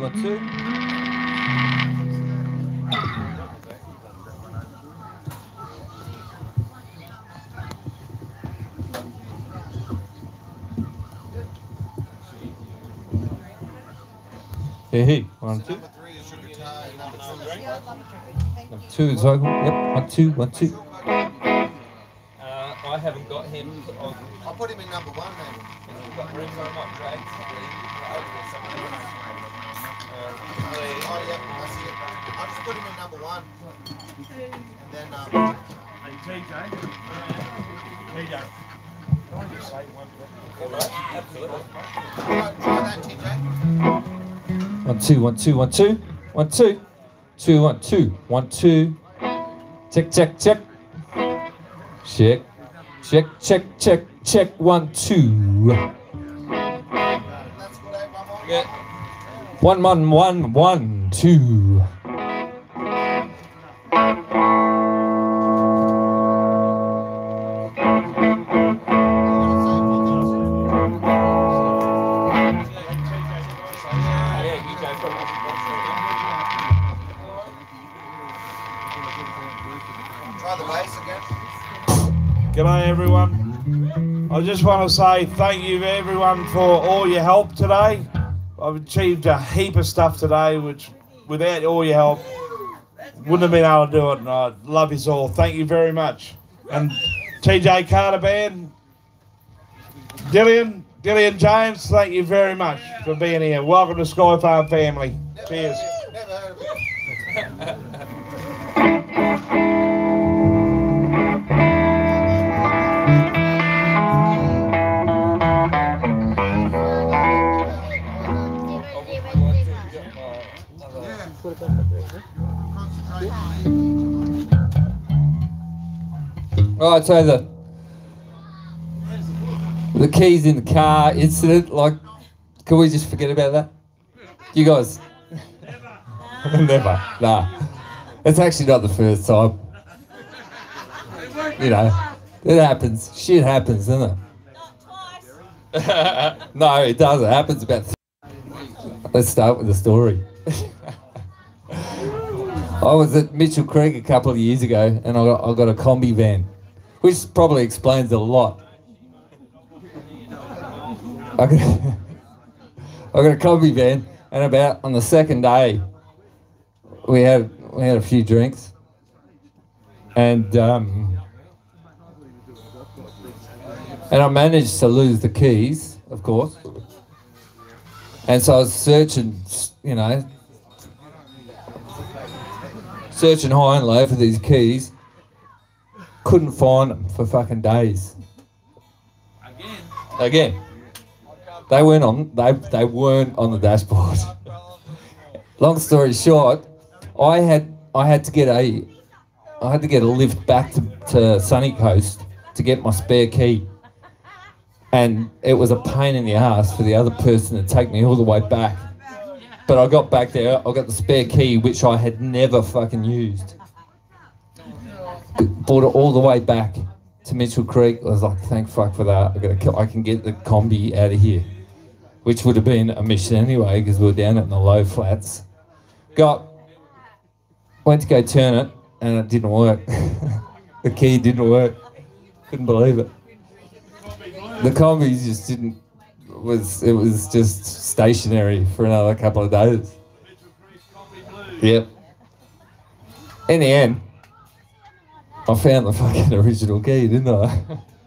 1, 2. Hey, 1, 2. Number 2 is Ogle. Yep, 1, 2, 1, 2. I haven't got him. I'll put him in number 1 maybe. We've got room for him on Drake. Oh yeah, I see it. I'll just put him in number 1. And then Hey TJ. TJ. Can I just say one thing? Absolutely. try that, TJ. 1, 2, 1, 2, 1, 2. 1, 2. 2, 1, 2. 1, 2. Check, check, check. Check. Check, check, check, check. 1, 2. Yeah. 1, 1, 1, 1, 2. Try the bass again. G'day everyone. I just want to say thank you everyone for all your help today. I've achieved a heap of stuff today which without all your help wouldn't have been able to do it, and I love you all. Thank you very much. And TJ Carter Band, Dillian James, thank you very much for being here. Welcome to SKYFARM family. Cheers. Never heard of it. Right, so the keys in the car incident, like, can we just forget about that? You guys? Never. Nah. It's actually not the first time. You know, it happens. Shit happens, doesn't it? No, it doesn't. It happens about... Let's start with the story. I was at Mitchell Creek a couple of years ago and I got a combi van, which probably explains a lot. I got a combi van, and about on the second day we had a few drinks, and I managed to lose the keys, of course. And so I was searching, you know, searching high and low for these keys. Couldn't find them for fucking days. Again. They weren't on the dashboard. Long story short, I had to get a lift back to Sunny Coast to get my spare key. And it was a pain in the ass for the other person to take me all the way back. But I got back there, I got the spare key, which I had never fucking used. Brought it all the way back to Mitchell Creek. I was like, thank fuck for that. I can get the combi out of here. Which would have been a mission anyway, because we were down in the low flats. Went to go turn it, and it didn't work. The key didn't work. Couldn't believe it. The combi just didn't... It was just stationary for another couple of days. Yep. In the end, I found the fucking original key, didn't I?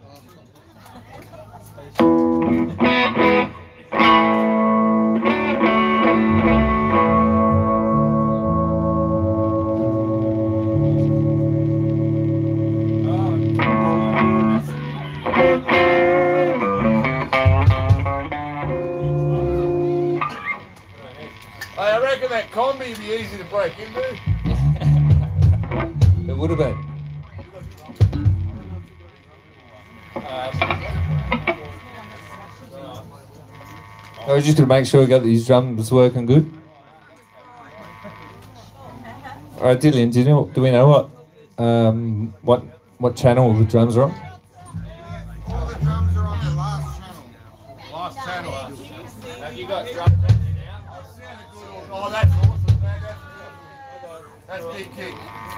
I reckon that combi would be easy to break into. It would have been. I was just going to make sure we got these drums working good. All right, Dillian, do we know what channel the drums are on? All the drums are on the last channel. Last channel. Have you got drums? Oh, that's awesome, man. That's big kick.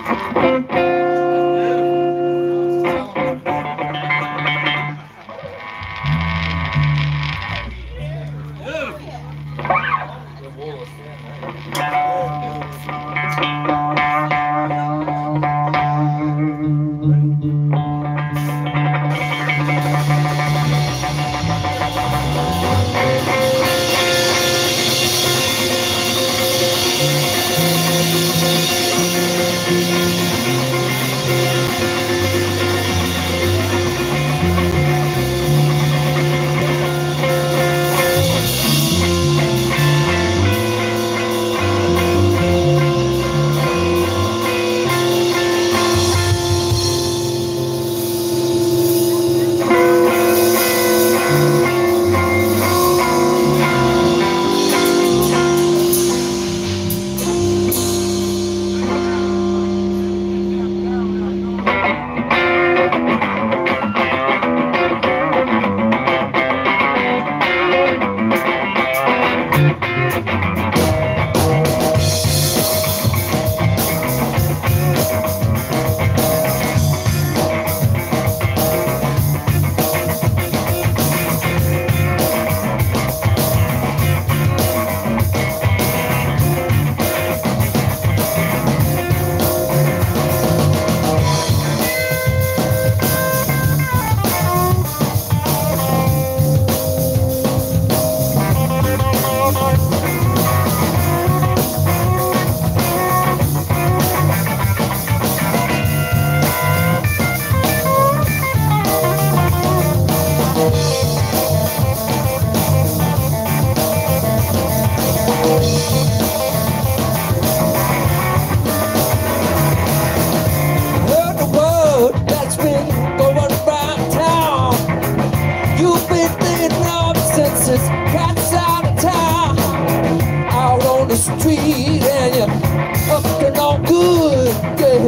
Street and you're up to no good, yeah.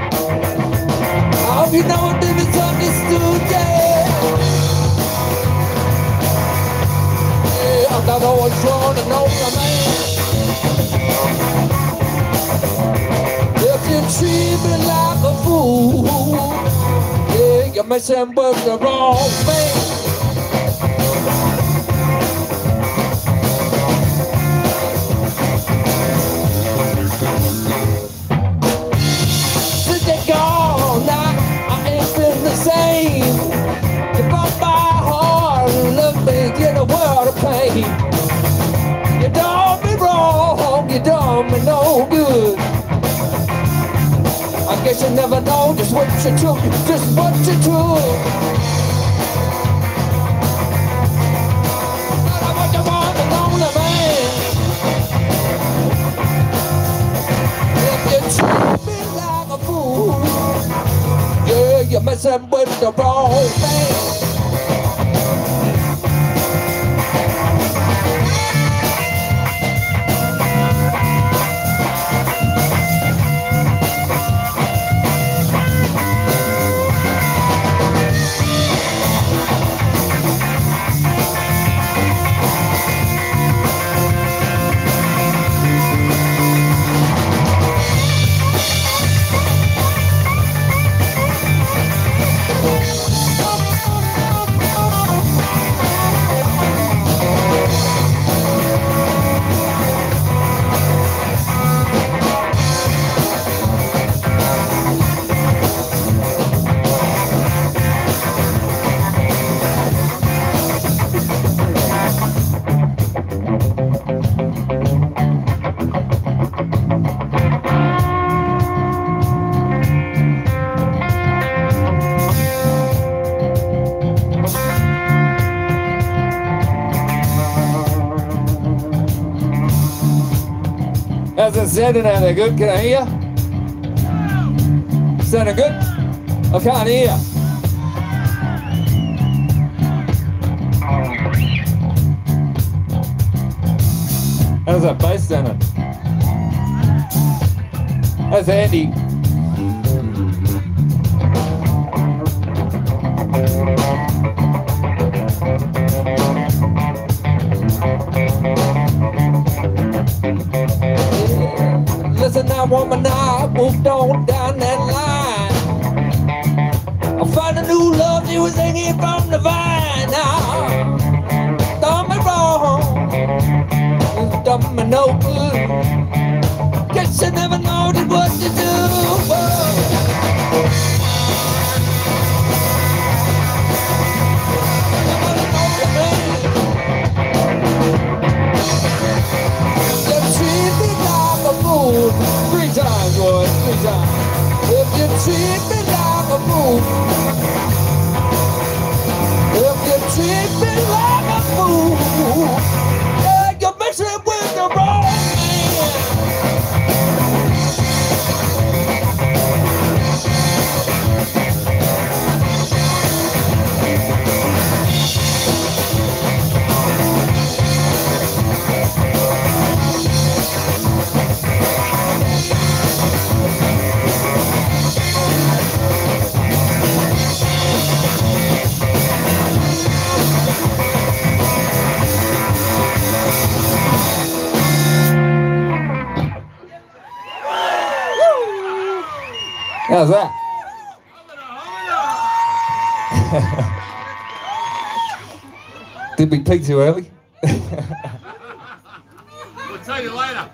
I hope you know what this is understood, yeah. Yeah, I'm not always trying to know the man. If you treat me like a fool, yeah, you're messing with the wrong man. You done me wrong, you done me no good. I guess you never know just what you took, just what you took. But I want you want to know the man. If you treat me like a fool, yeah, you're messing with the wrong man. How's it sounding out there? Good? Can I hear you? Sounding good? I can't hear. How's that bass sounding? How's Andy? woman, I moved on down that line. I found a new love, she was hanging from the vine. Now, done me wrong, it's done me no good. Guess I never knowed what to do. Three times, boy, 3 times. If you treat me like a fool, if you treat me like a fool, yeah, you're messing with the wrong man. How's that? Did we peak too early? We'll tell you later.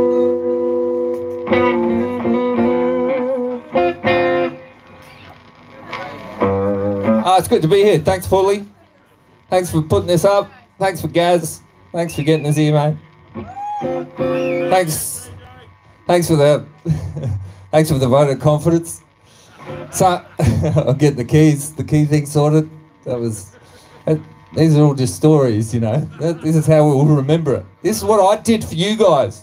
It's good to be here. Thanks, Fully. Thanks for putting this up. Thanks for Gaz. Thanks for getting us here, mate. Thanks for the thanks for the vote of confidence. So I'll get the key thing sorted. These are all just stories, you know. This is how we'll remember it. This is what I did for you guys.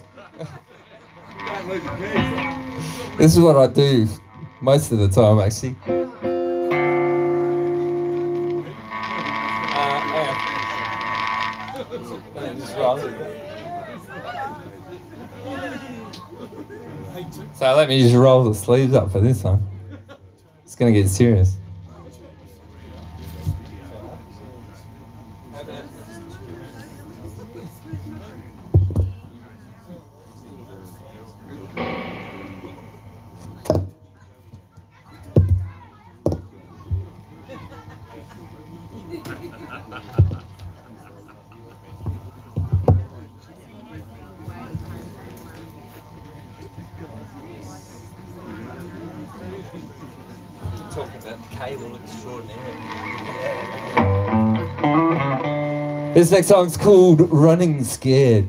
This is what I do most of the time, actually. So let me just roll the sleeves up for this one. It's gonna get serious. Talking about the cable extraordinary. This next song's called Running Scared.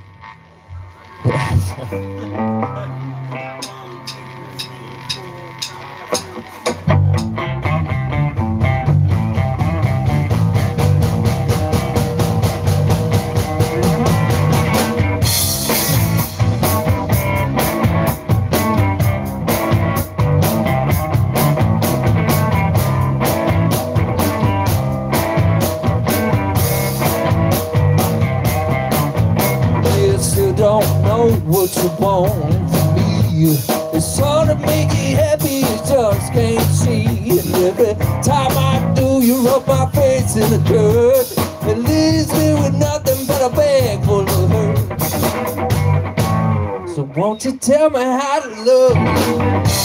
Don't know what you want from me. It's hard to make you happy, you just can't see. And every time I do, you rub my face in the dirt. It leaves me with nothing but a bag full of hurt. So won't you tell me how to love you?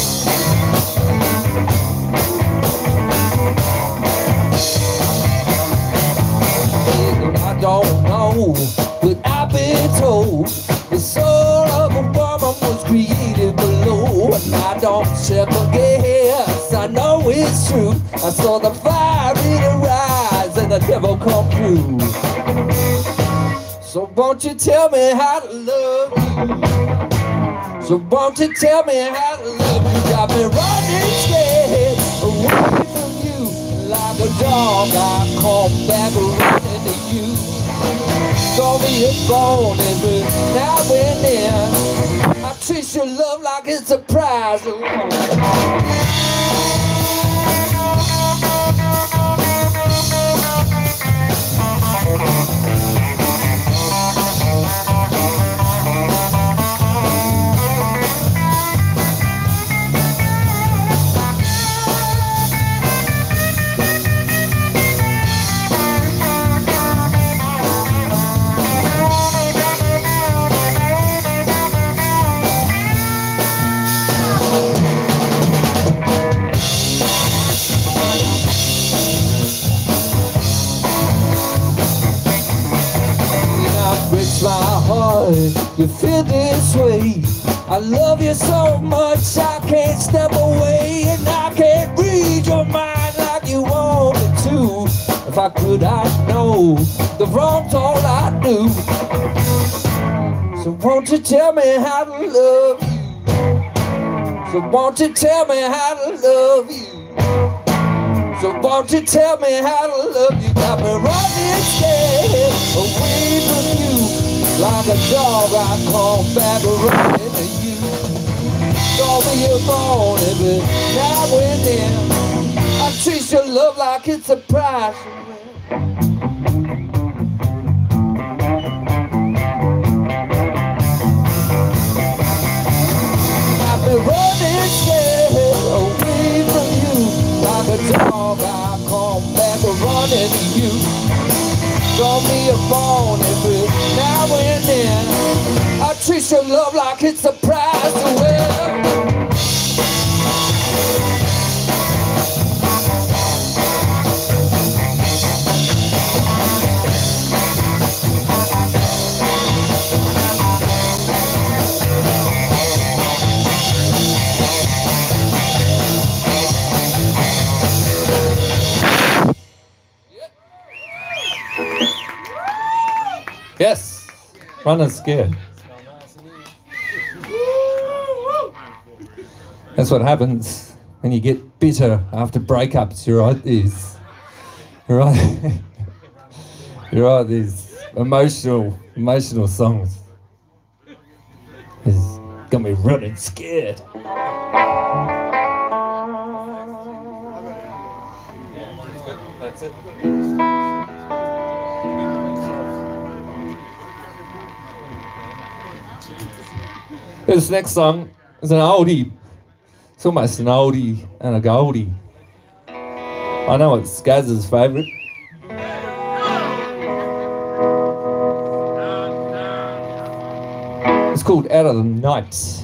I don't know, but I've been told the soul of a woman was created below. And I don't second guess, I know it's true. I saw the fire in her eyes and the devil come through. So won't you tell me how to love you? So won't you tell me how to love you? Got me running scared away from you. Like a dog, I come back running to you. Call me a phone every now and then. I treat your love like it's a prize. heart, you feel this way. I love you so much I can't step away, and I can't read your mind like you want me to. If I could, I'd know the wrong's all I do. So won't you tell me how to love you? So won't you tell me how to love you? So won't you tell me how to love you? Got me running scared away from you. Like a dog I come back running to you. Call me your phone every now and then. I treat your love like it's a prize. Got me running scared away from you. Like a dog I come back running to you. Call me a phone every now and then. I treat your love like it's a prize to win. Yes, running scared. That's what happens when you get bitter after breakups. You write these, you write these emotional songs. It's got me running scared. That's it. This next song is an oldie. It's almost an oldie and a goldie. I know it's Skaz's favourite. It's called Out of the Night.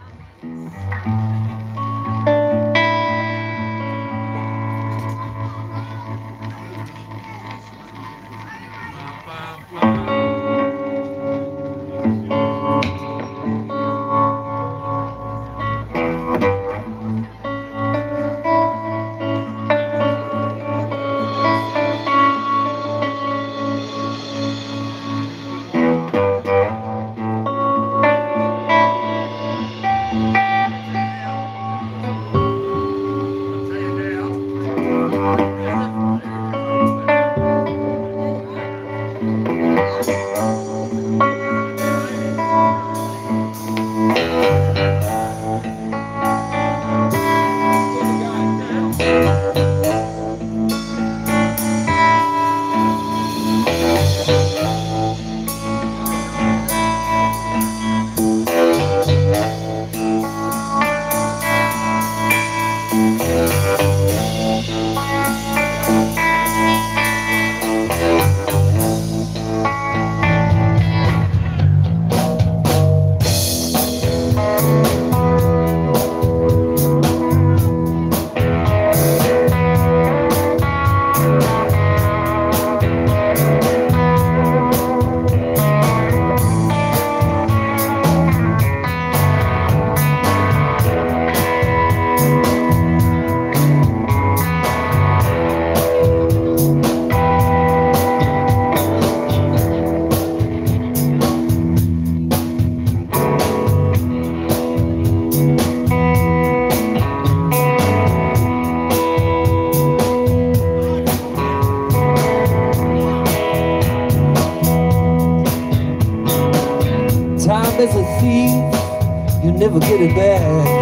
As a thief, you never get it back.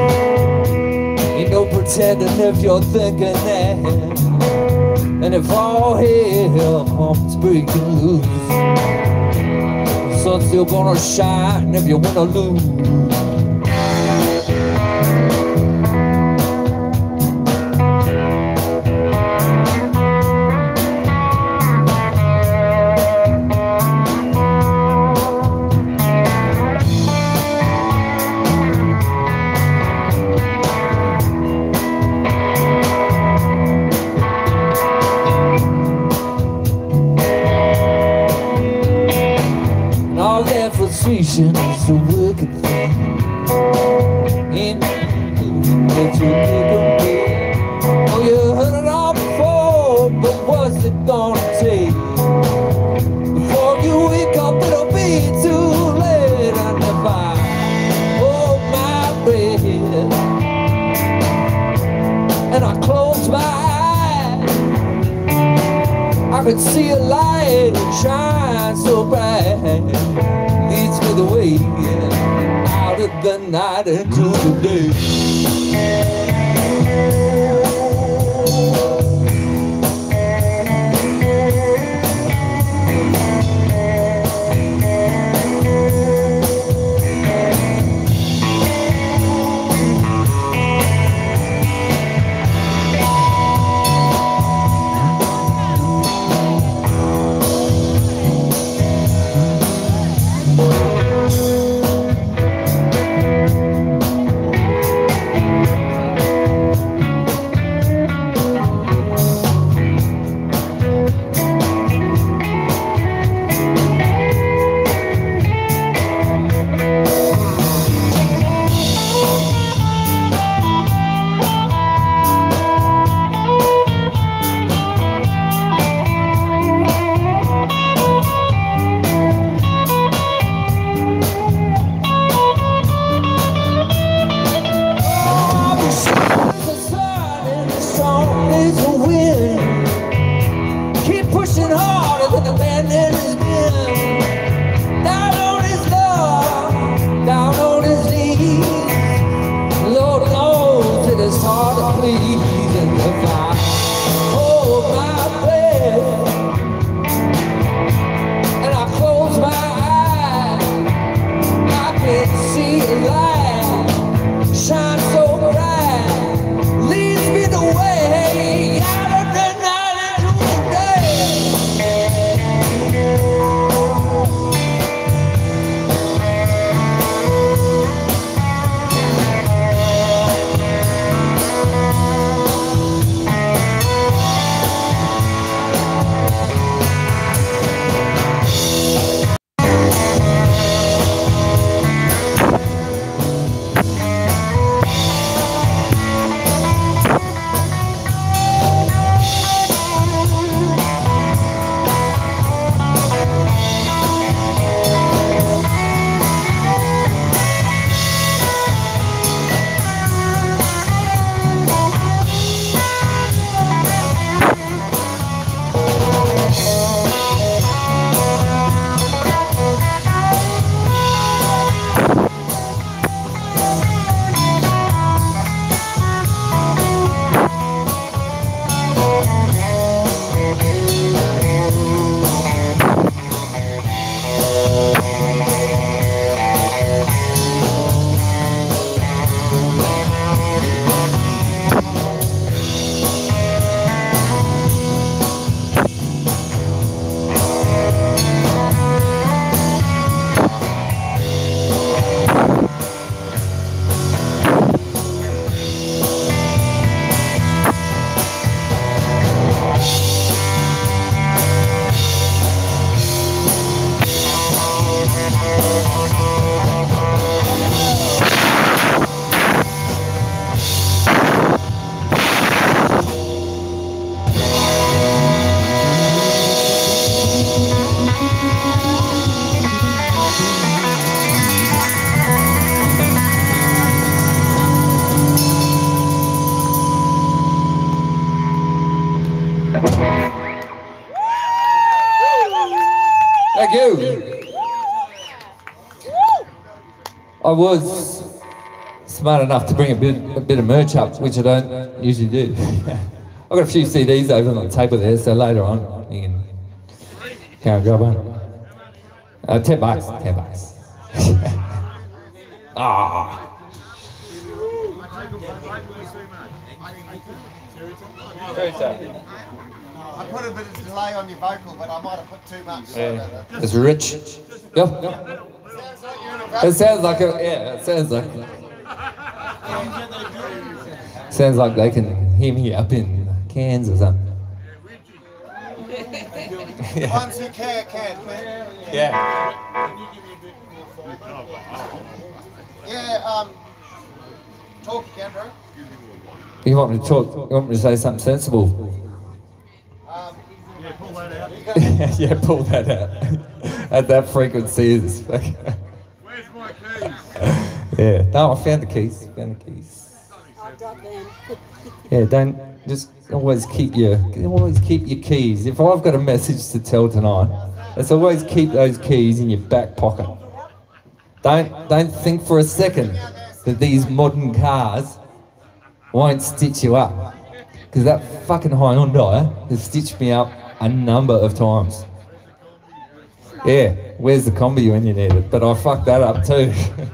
Ain't no pretending if you're thinking that. And if all hell comes breaking loose, the sun's still gonna shine if you win or lose. frustration is a wicked thing. And that you take away. Oh, you heard it all before, but what's it gonna take? Before you wake up, it'll be too late. And if I hold my breath and I close my eyes, I could see a light shine so bright, leads me the way out of the night into the day. Thank you. I was smart enough to bring a bit of merch up, which I don't usually do. I've got a few CDs over on the table there, so later on you can grab one. $10, $10. Ah. I put a bit of delay on your vocal, but I might have put too much. Yeah. It's rich. Yep. It sounds like a, yeah, it sounds like. Sounds like they can hear me up in Cairns or something. Ones who can, man. Yeah. Yeah, talk again, bro. You want me to talk? You want me to say something sensible? Yeah, pull that out. Yeah, pull that out. At that frequency is. Where's my keys? Yeah. No, I found the keys. Found the keys. I'll drop them. Yeah, don't just always keep your keys. If I've got a message to tell tonight, let's always keep those keys in your back pocket. Don't think for a second that these modern cars won't stitch you up, because that fucking Hyundai has stitched me up a number of times. Yeah, where's the combi when you need it? But I fucked that up too.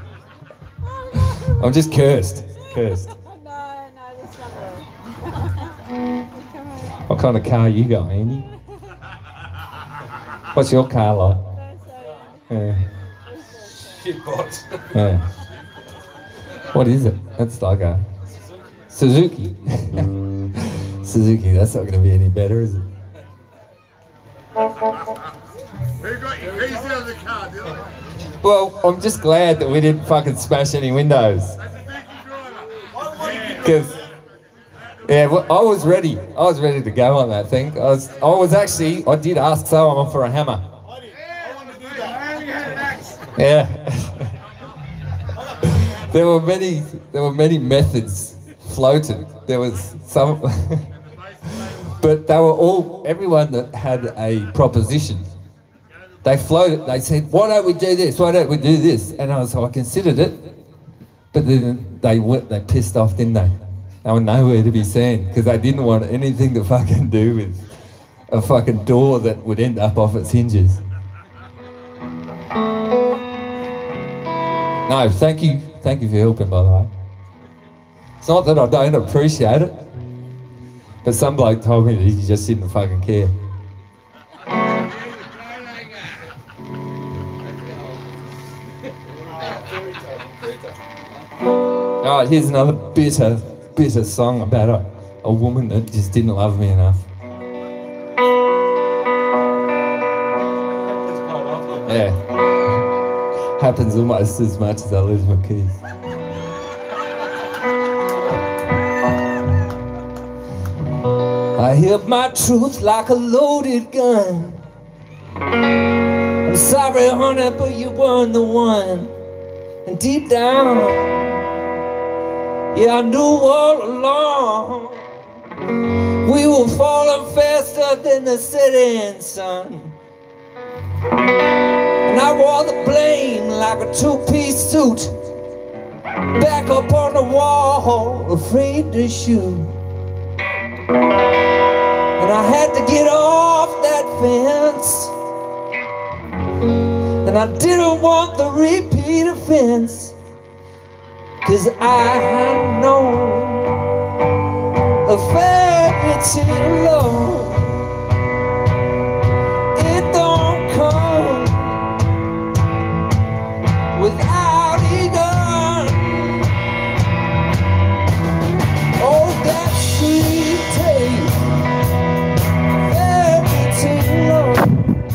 I'm just cursed. No, that's not right. Come on. What kind of car you got, Andy? What's your car like? Yeah. Shitbot. Yeah. What is it? That's like a Suzuki. Suzuki, that's not going to be any better, is it? Who got your keys out of the car, Dylan? Well, I'm just glad that we didn't fucking smash any windows. That's a decent driver. Because, yeah, well, I was ready. I was ready to go on that thing. I did ask someone for a hammer. Yeah. There were many methods floated. There was some, but everyone that had a proposition, they floated. They said, "Why don't we do this? Why don't we do this?" And I considered it, but then they pissed off, didn't they? They were nowhere to be seen because they didn't want anything to fucking do with a fucking door that would end up off its hinges. No, thank you for helping, by the way. It's not that I don't appreciate it, but some bloke told me that he just didn't fucking care. Alright, here's another bitter song about a woman that just didn't love me enough. Yeah. Happens almost as much as I lose my keys. I held my truth like a loaded gun. I'm sorry, honey, but you weren't the one. And deep down, yeah, I knew all along we were falling faster than the setting sun. And I wore the blame like a two-piece suit, back up on the wall, afraid to shoot. And I had to get off that fence, and I didn't want the repeat offense, 'cause I know a fairy tale love, it don't come without a gun. Oh, that sweet taste, fairy tale love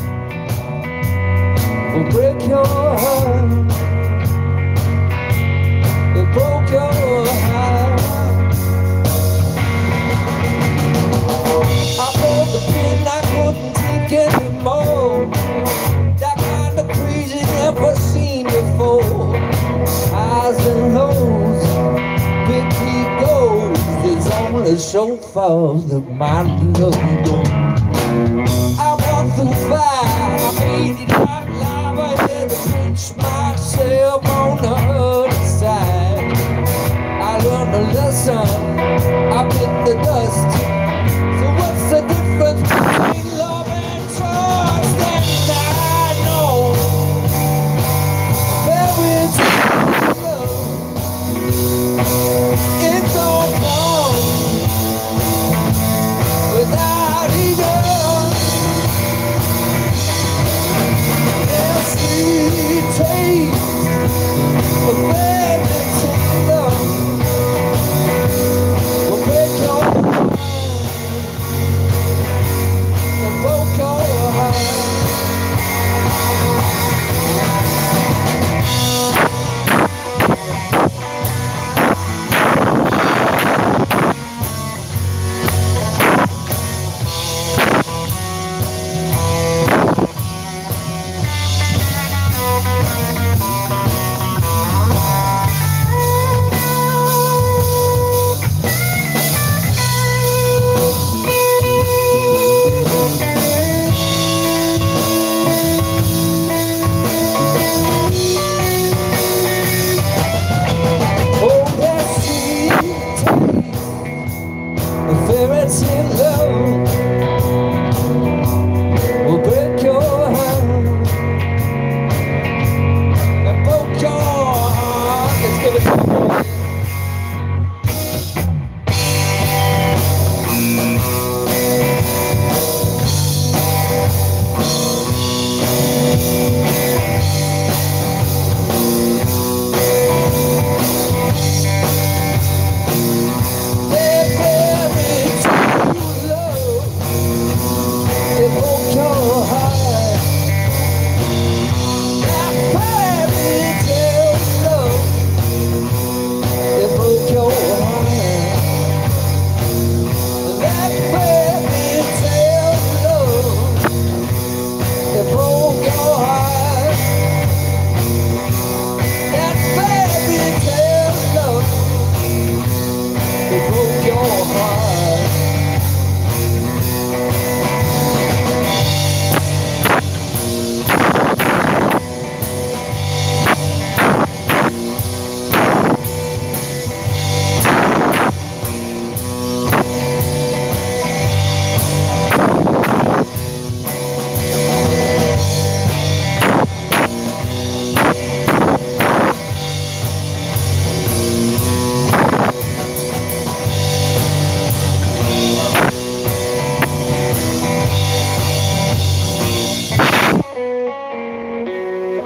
will break your heart. It broke your heart. I pulled the pin, I couldn't take anymore. That kind of crazy never seen before. Highs and lows, big goes. It's only a chauffeur that my love goes. I walked through fire, I made it out alive. I had to pinch myself on the other side. I learned a lesson, I bit the dust. So what's the difference between love and trust? And I know fairy tale love, it don't come without a gun.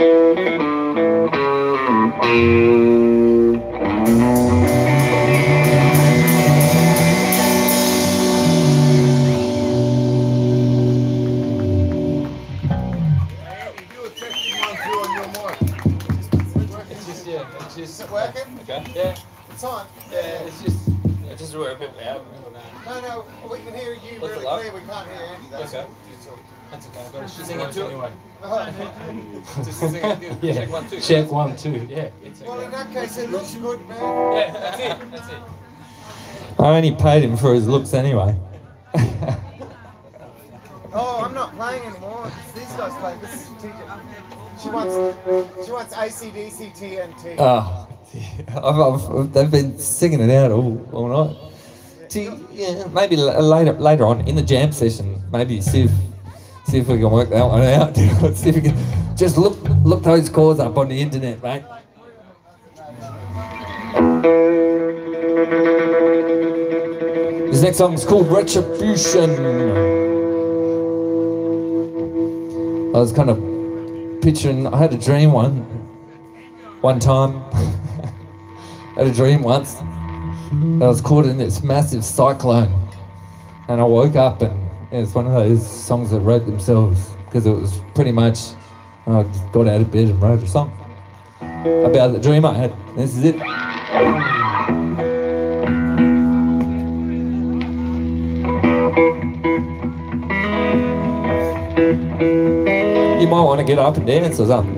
Andy, do a testing 1, 2 on your mark. It's just Is it working? okay. Yeah, It's on. it's just work a bit out. No, we can hear you What's really it like? clear. We can't hear Andy. That's Okay. That's okay. I've got to sing it too. Anyway. Just sing it. Yeah. Check 1, 2. Check 1, 2. Yeah. Well, in that case, it looks good, man. Yeah, that's it. That's it. I only paid him for his looks anyway. Oh, I'm not playing anymore. It's these guys play. This is TJ. She wants ACDC TNT. They've been singing it out all night. Yeah, maybe later on in the jam session, maybe see if we can work that one out. See if we can just look those chords up on the internet, mate. This next song is called Retribution. I was kind of picturing, I had a dream one time. I had a dream once. I was caught in this massive cyclone. And I woke up and it's one of those songs that wrote themselves because it was pretty much, I just got out of bed and wrote a song about the dream I had. This is it. You might want to get up and dance or something.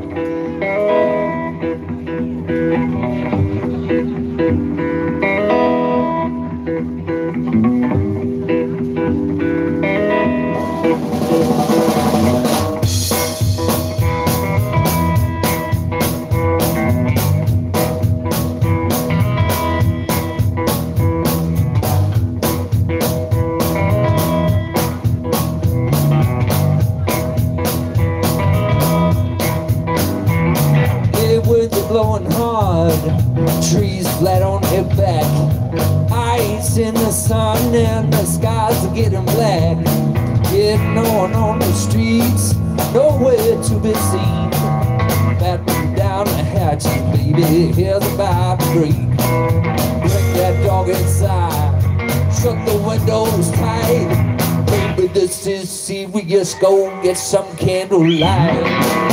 Blowing hard, trees flat on their back, ice in the sun and the skies are getting black. Getting on the streets, nowhere to be seen. Batten down the hatches, baby, here's a vibrate. Bring that dog inside, shut the windows tight. Baby, this is serious, go get some candlelight.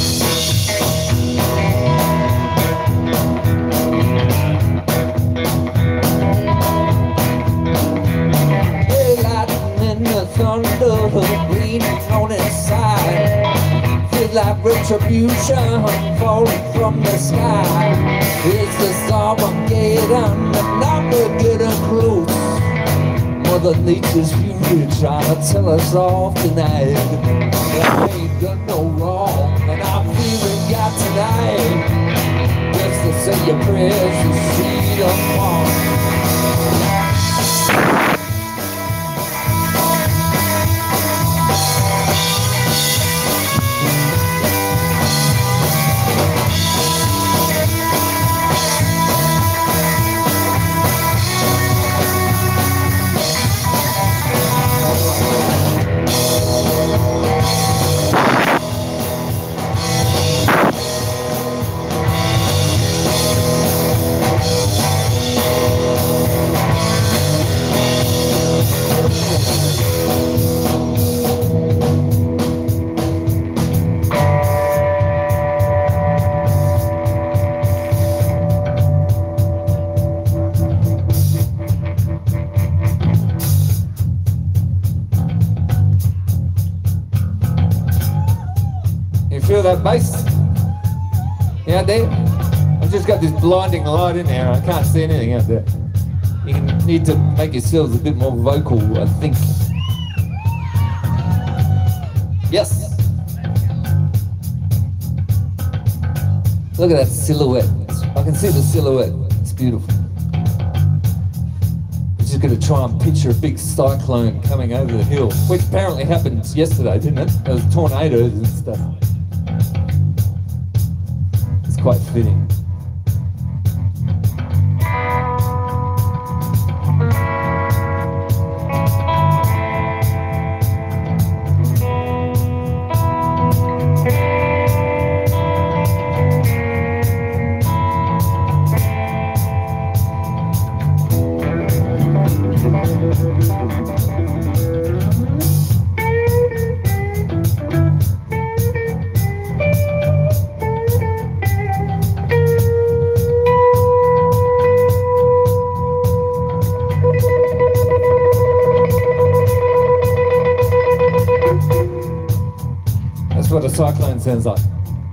Thunder raining on inside, feel like retribution falling from the sky. It's the Armageddon and I'm getting close. Mother Nature's fury trying to tell us off tonight. I ain't done no wrong and I'm feeling God tonight. Just to say your prayers and see them fall. Feel that bass? You out there? I've just got this blinding light in there. I can't see anything out there. You need to make yourselves a bit more vocal, I think. Yes. Look at that silhouette. I can see the silhouette. It's beautiful. We're just going to try and picture a big cyclone coming over the hill, which apparently happened yesterday, didn't it? There was tornadoes and stuff. Quite fitting. cyclone sounds like.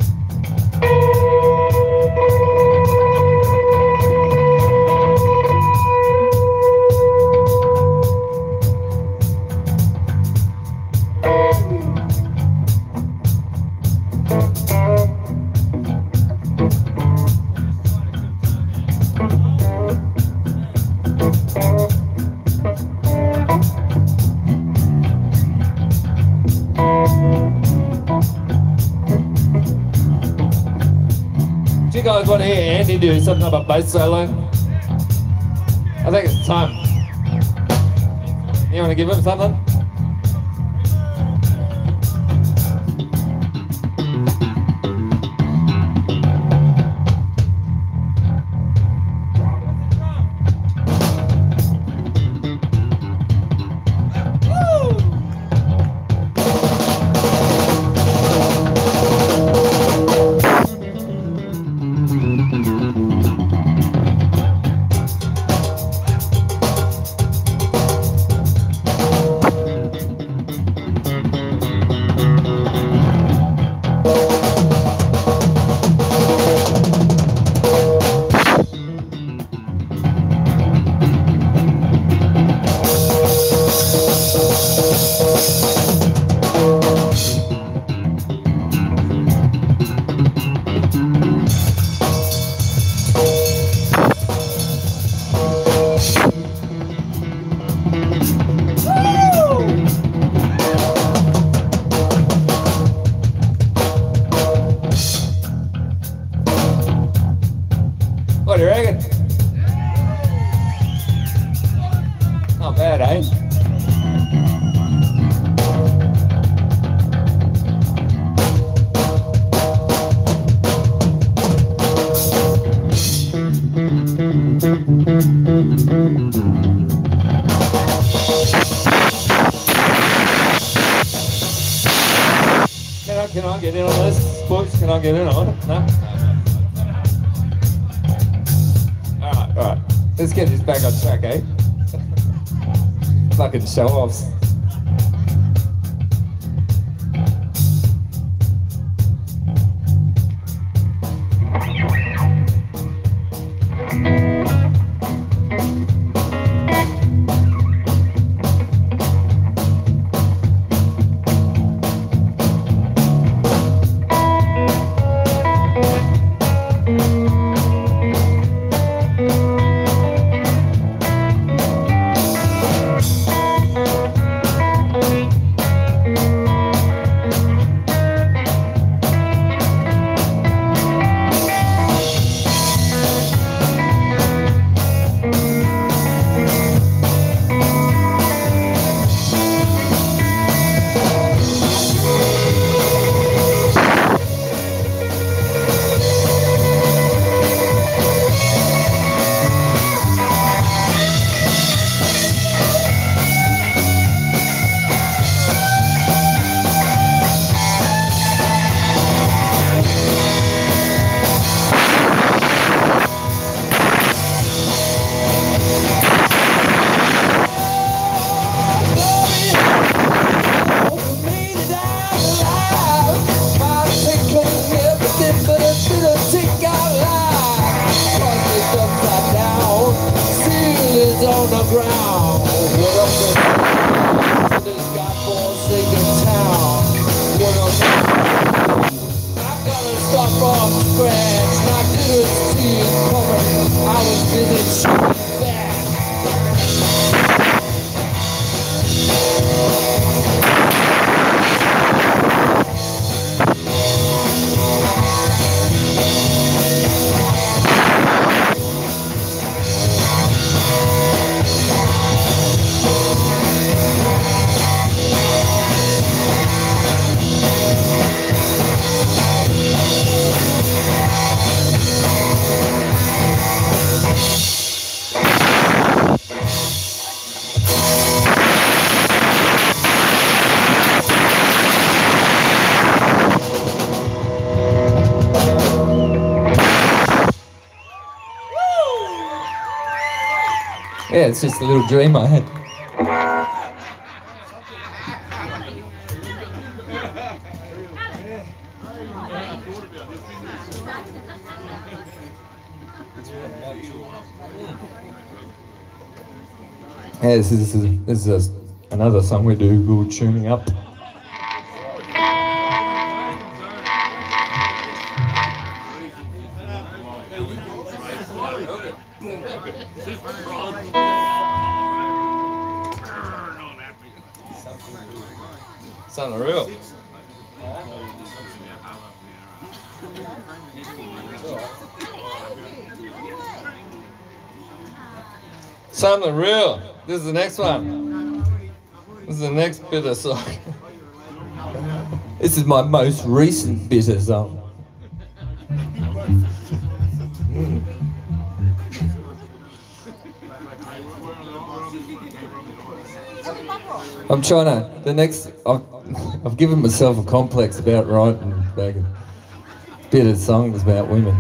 Do you guys want to hear Andy do something about bass solo? I think it's time. You want to give him something? What do you reckon? Not bad, eh? Can I get in on this, boys? Can I get in on it? No? Alright. Let's get this back on track, eh? Fucking show-offs. On the ground, what up to this godforsaken town? What up? I gotta start from scratch. Not good to see it coming. I was busy shooting back. Yeah, it's just a little dream I had. Yeah, this is another song we do called Tuning Up. Something real. Something real. This is the next one. This is the next bitter song. This is my most recent bitter song. I'm trying to, I've given myself a complex about writing back a bitter songs about women.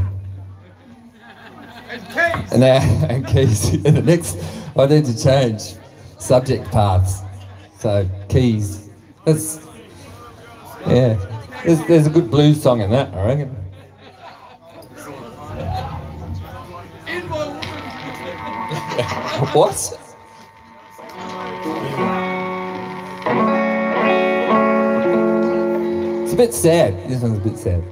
And keys. And the next, I need to change subject parts. So keys. That's, yeah. There's a good blues song in that, I reckon. What? It's a bit sad. This one's a bit sad.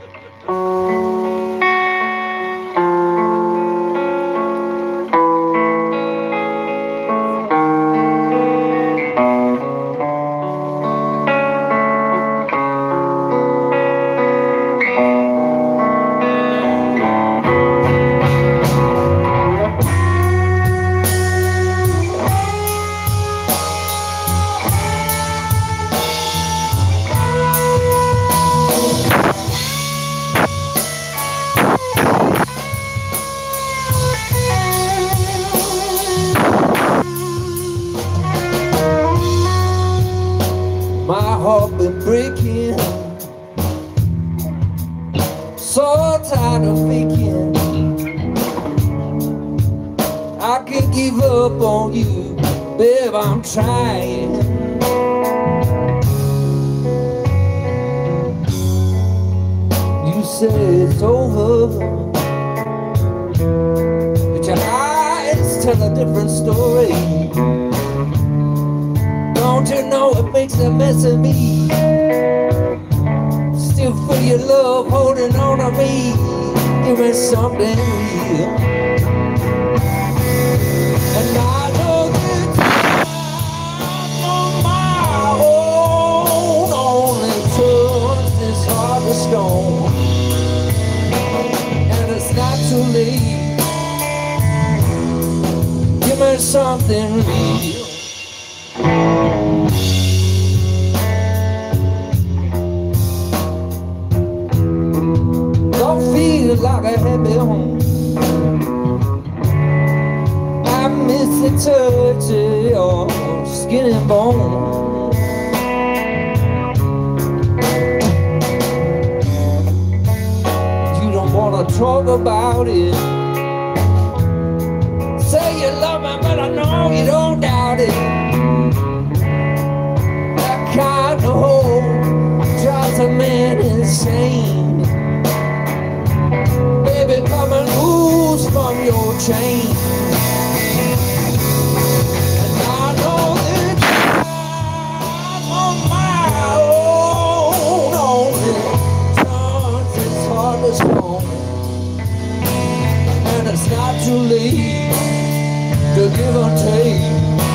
Breaking, so tired of faking. I can't give up on you, babe, I'm trying. You say it's over, but your eyes tell a different story. Don't you know it makes a mess of me? Still feel your love holding on to me. Give me something real. And I know that I'm on my own. Only turns this heart to stone. And it's not too late. Give me something real. Like a happy home, I miss the touch of your skin and bone. You don't wanna talk about it. Say you love me, but I know you don't doubt it. That kind of hope drives a man insane. Baby, come and loose from your chain. And I know that I'm on my own. Only turns its heart to stone. And it's not too late to give or take.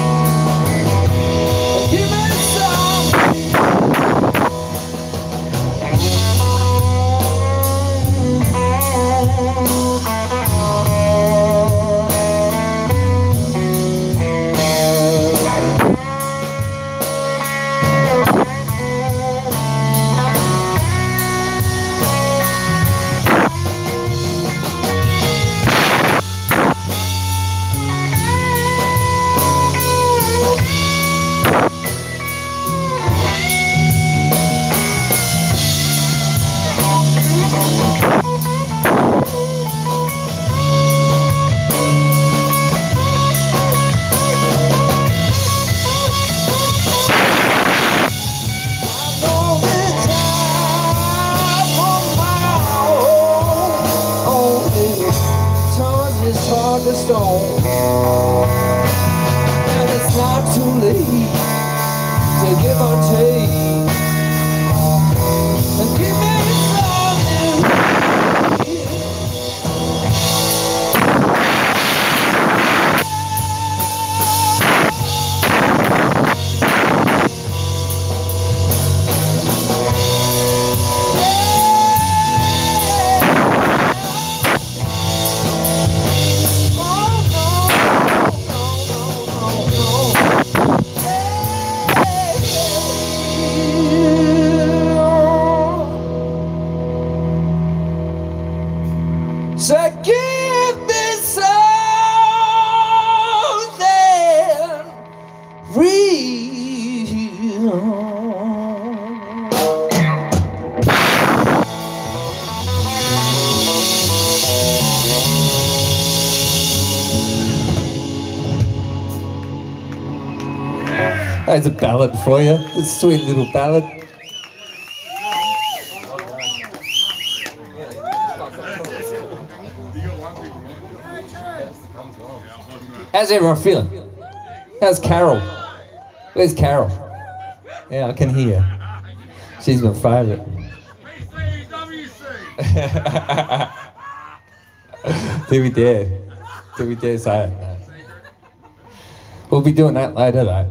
Give me some. stone. And it's not too late to give or take. And give me something. So give me something real. That's a ballad for you. A sweet little ballad. How's everyone feeling? How's Carol? Where's Carol? Yeah, I can hear. She's my favourite. Do we dare? Do we dare say it? We'll be doing that later though.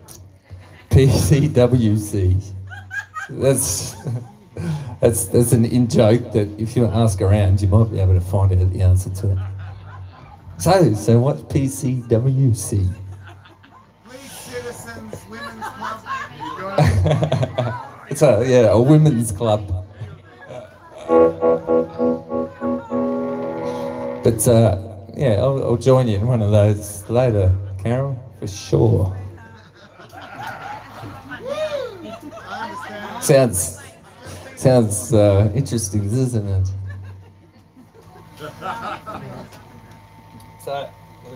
PCWC. That's an in-joke that if you ask around, you might be able to find out the answer to it. So what's PCWC? Police Citizens Women's Club. You got it? It's a women's club. But yeah, I'll join you in one of those later, Carol, for sure. I understand. Sounds interesting, doesn't it? So,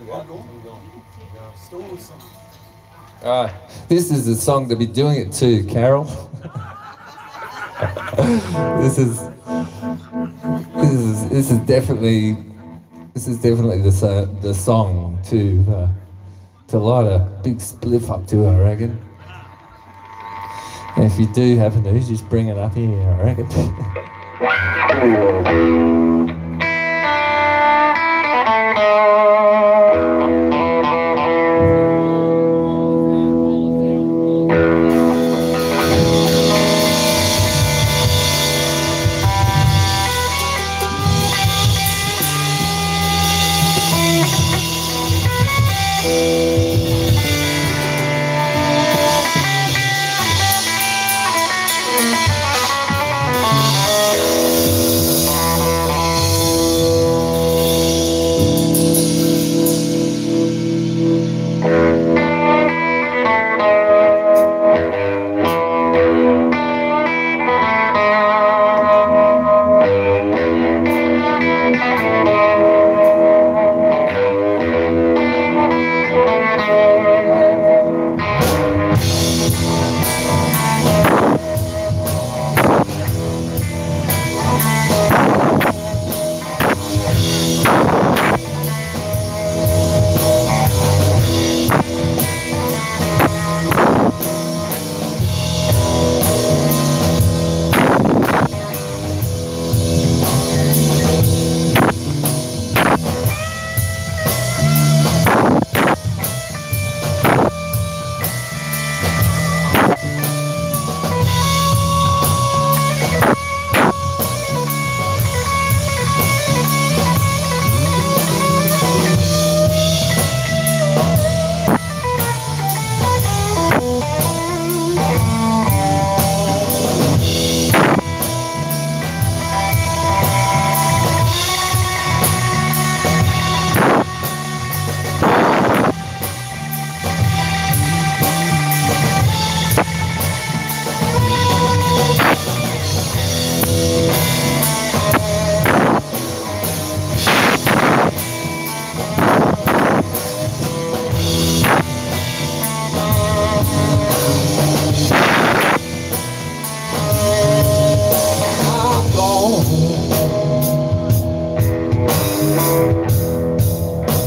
this is the song to be doing it to, Carol. This is definitely the song to light a big spliff up to, I reckon. And if you do have a news, just bring it up here, I reckon.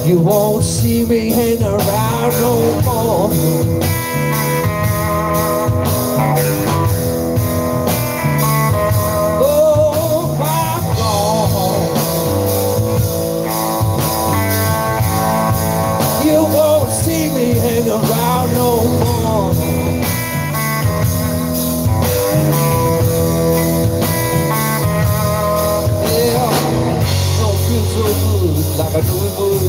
You won't see me hang around no more. Oh, I'm gone. You won't see me hang around no more. Yeah, don't feel so good like I knew it would.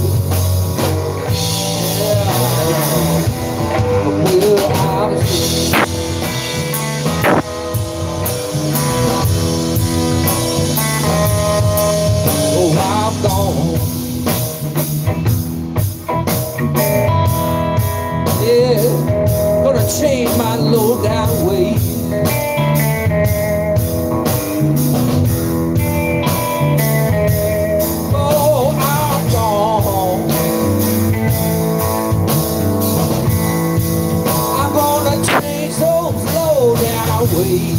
Oh, I'm gone. Yeah, gonna change my low down way. Oh, I'm gone. I'm gonna change those low down ways.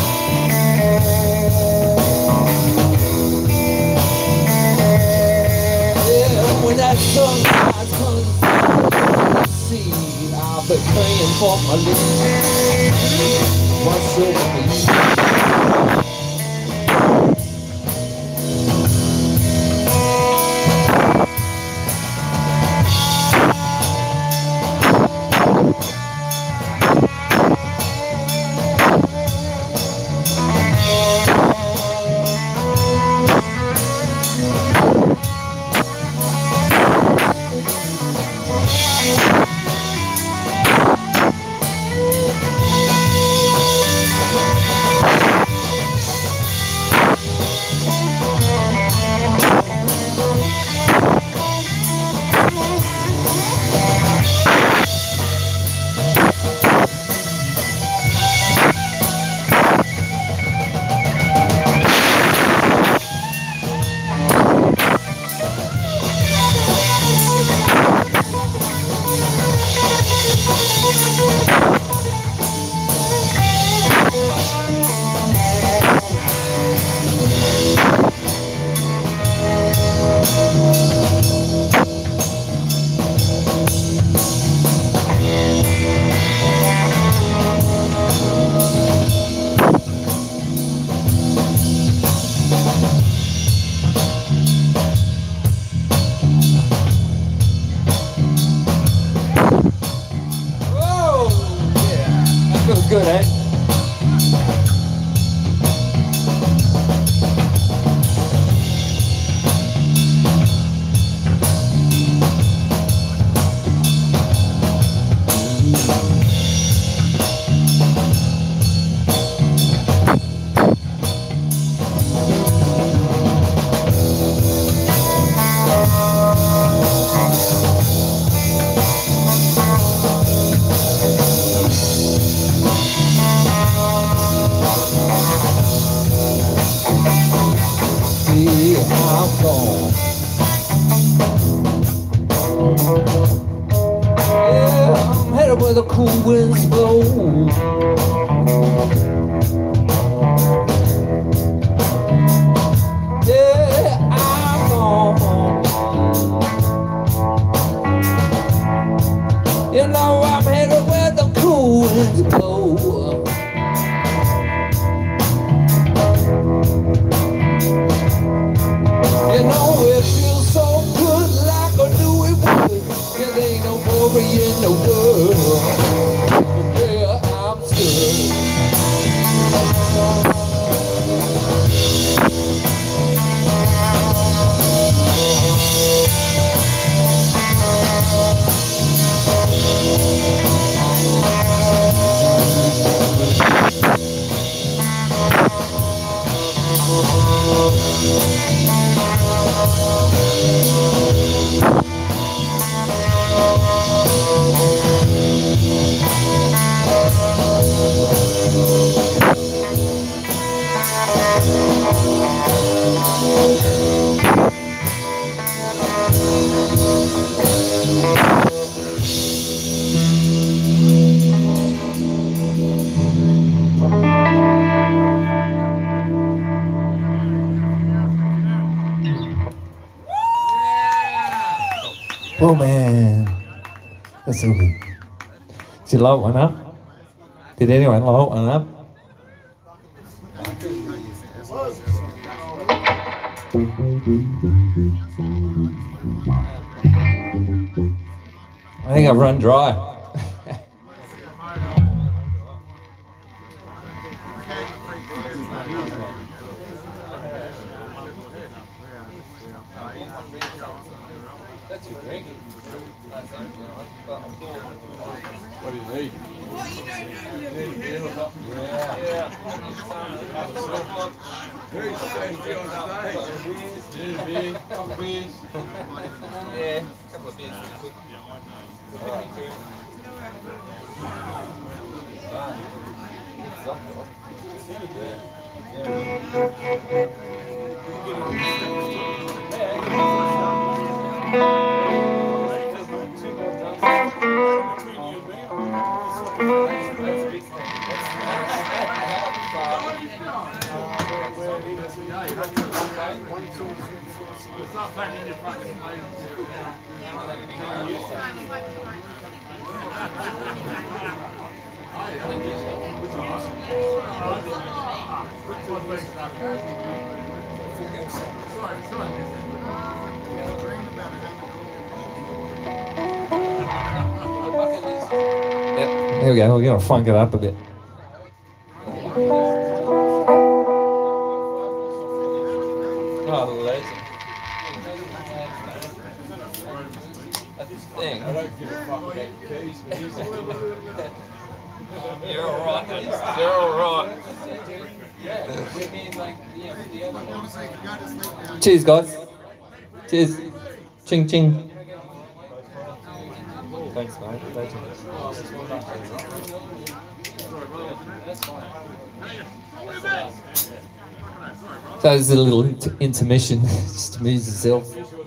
When that sunrise comes to see, I'll be praying for my little what's your peace. Good, eh? I'm gone. Yeah, I'm headed where the cool winds blow. Yeah, I'm gone. You know I'm headed where the cool winds blow. You know it feels so good like I knew it would. There ain't no worry in the world. Yeah, I'm good. Oh man, that's so good. Did you load one up? Did anyone load one up? I think I've run dry. What do you need? There we go, we're going to funk it up a bit. Oh, the legend. That's the thing. I don't give a fuck about the keys. You're alright, they're alright. Cheers, guys. Cheers. Ching, ching. Thanks, mate. Legend. So there's a little intermission just to amuse yourself.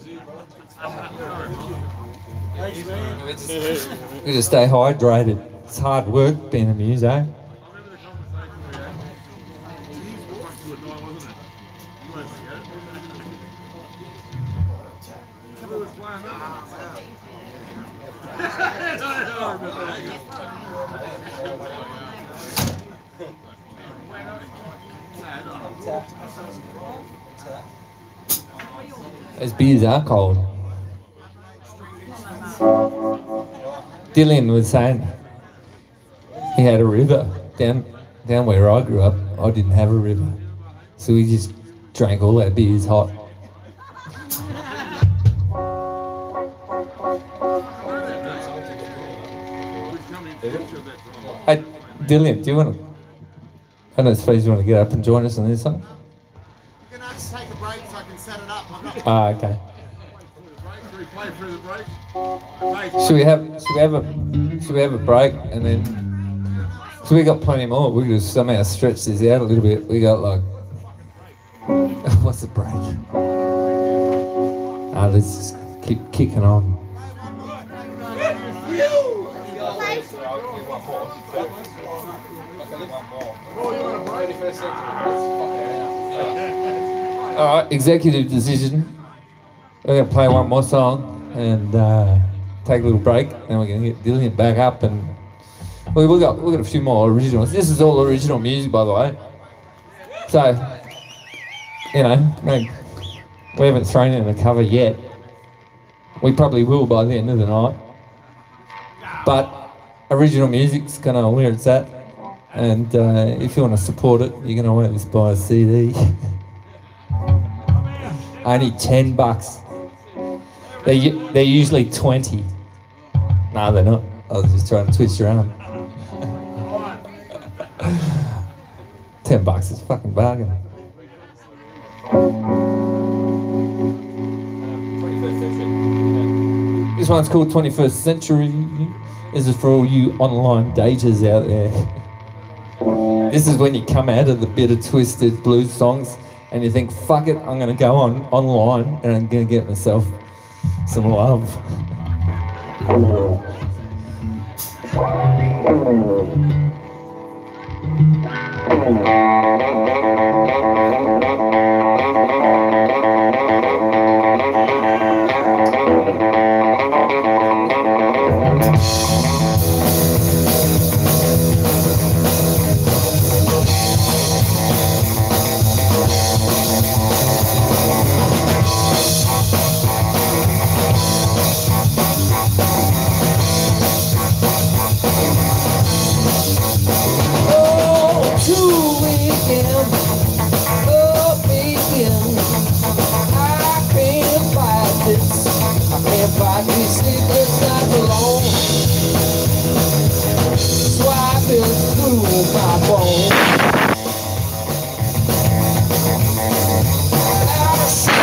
We just stay hydrated. It's hard work being a muse, eh? Those beers are cold. Dylan was saying he had a river down where I grew up. I didn't have a river, so we just drank all our beers hot. Hey, Dylan, do you want to? I don't suppose you want to get up and join us on this one? We're going to have to take a break so I can set it up. Ah, okay. Play through the break. Should we have a break and then? So we got plenty more. We could somehow stretch this out a little bit. We got like, what's the break? Let's just keep kicking on. All right, executive decision. We're going to play one more song and take a little break, and we're going to get Dylan back up. And we've got a few more originals. This is all original music, by the way. So, you know, we haven't thrown in a cover yet. We probably will by the end of the night. But original music's kind of where it's at. And if you want to support it, you're going to want to just buy a CD. Only $10. They're usually 20. No, they're not. I was just trying to twist your arm. $10 is a fucking bargain. This one's called 21st Century. This is for all you online daters out there. This is when you come out of the bitter, twisted blues songs and you think, fuck it, I'm going to go online and I'm going to get myself some love.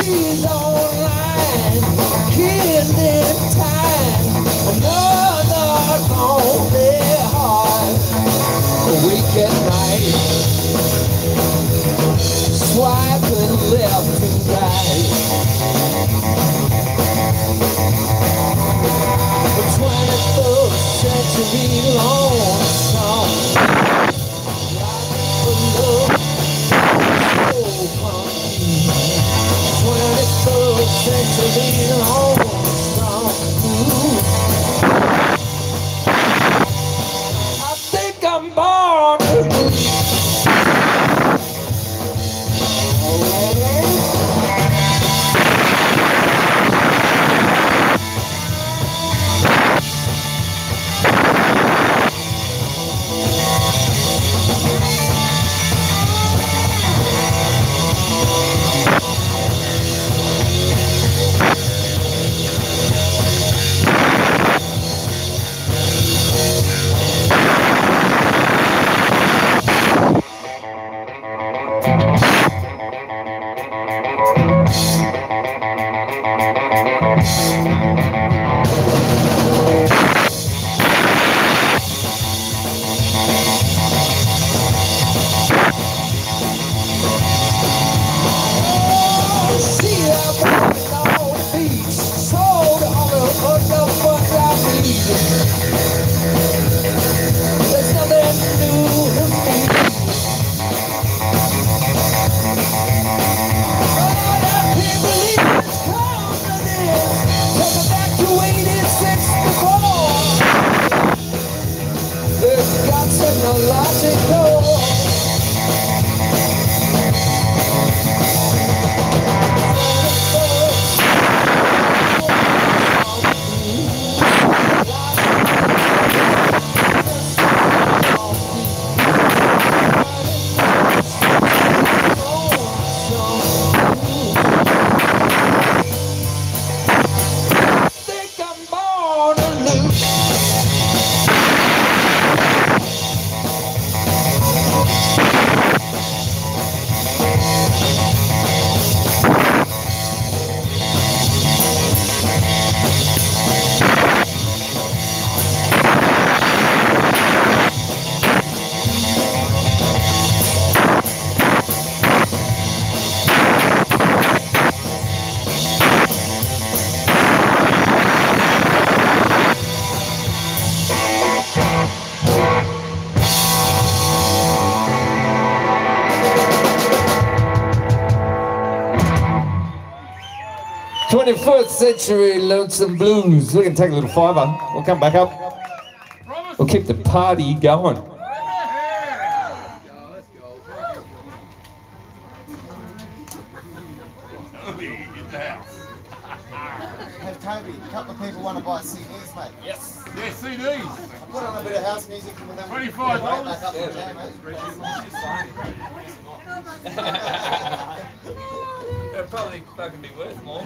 trees online, killed in time. Another lonely heart, awake at night, swiping left and right. The 21st century long song, like a love so funky. 21st century long song. I think I'm born to lose. Century Lonesome Blues. We can take a little fiver. We'll come back up. We'll keep the party going. Hey Toby, a couple of people want to buy CDs, mate. Yes, CDs. Put on a bit of house music and then $25. back up the jam, mate. It'd probably fucking be worth more.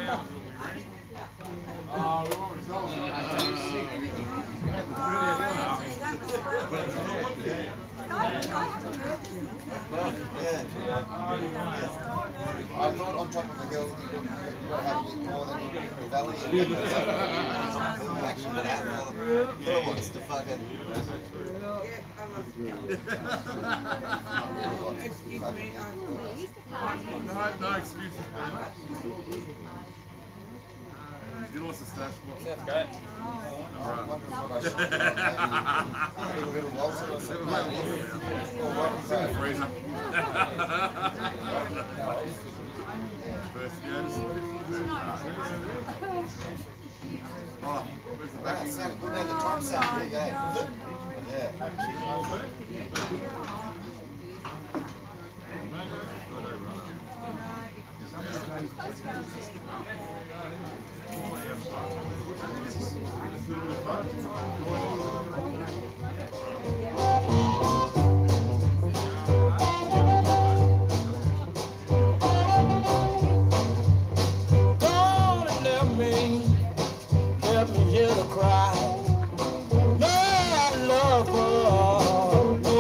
I thought on top of the hill, you got to have a bit more than the valley. Yeah, wants to fucking. No excuses, man. You know what's the stash for? That's great. Freezer. First years. Oh, where's the back? The top sound pretty good. Yeah.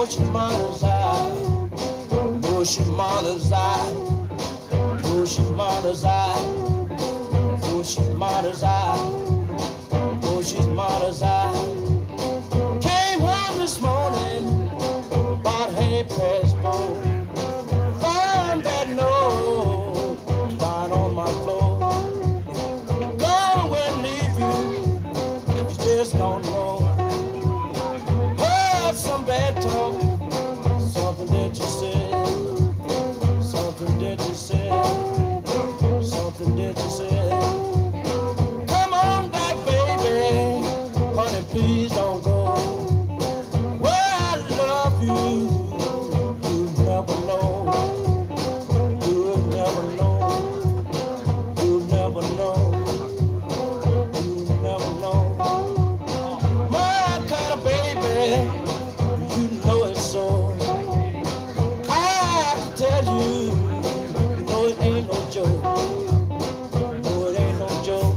Mother's eye, push your mother's smart as I. Oh, she's smart as I. Oh, she's smart as I. Came home this morning, about 4:30. Found that note lying on my floor. Gone away and leave you, you just don't know. Heard some bad talk, something that you said, something that you said, something that you said. Come on back, baby, honey, please don't go. Well, I love you, you never know, you never know, you never know, you never know. My kind of baby, you know it so. I have to tell you, you know it ain't no joke. No, it ain't no joke.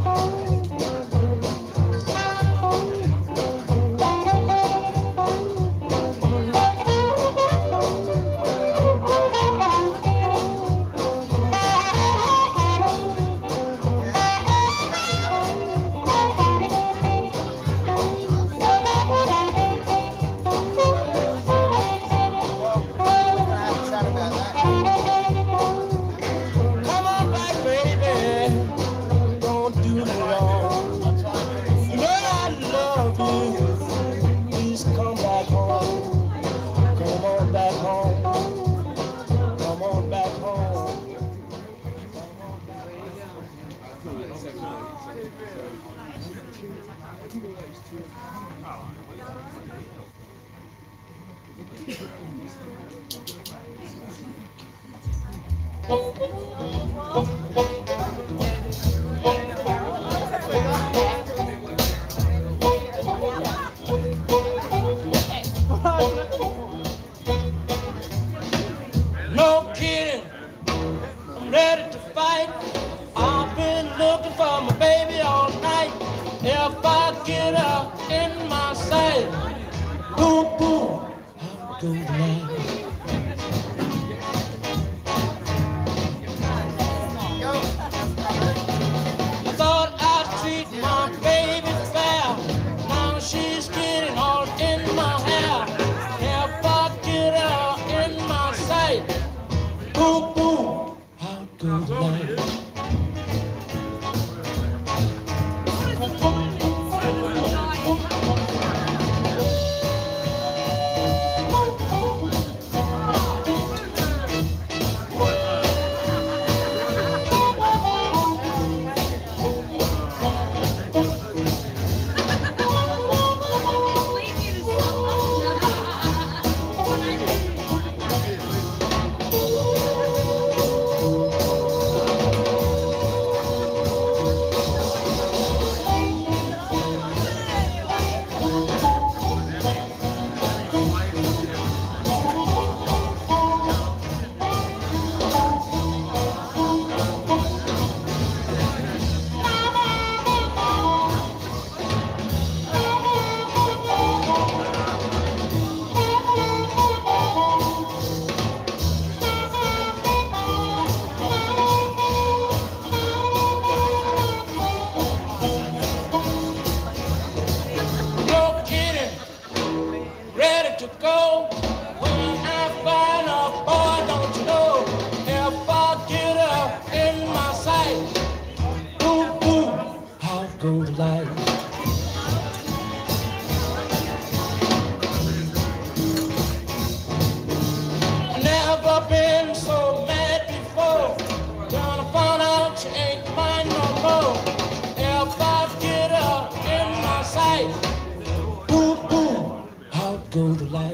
Come on back, baby. Don't do me wrong. You know I love you. Please come back home. Come on back home. Come on back home. No kidding, I'm ready to fight. I've been looking for my baby all night. If I get her in my sight, boom, boom, I'll go tonight. I thought I'd treat my baby fair. Now she's getting all in my hair. If I get her in my sight, boom, boom, I'll go tonight. No kidding, ready to go. When I find a boy, don't you know? If I get her in my sight, boom, boom, I'll go to light. Never been so mad before. Gonna find out she ain't mine no more. If I get her in my sight, boom, boom, I'll go to light.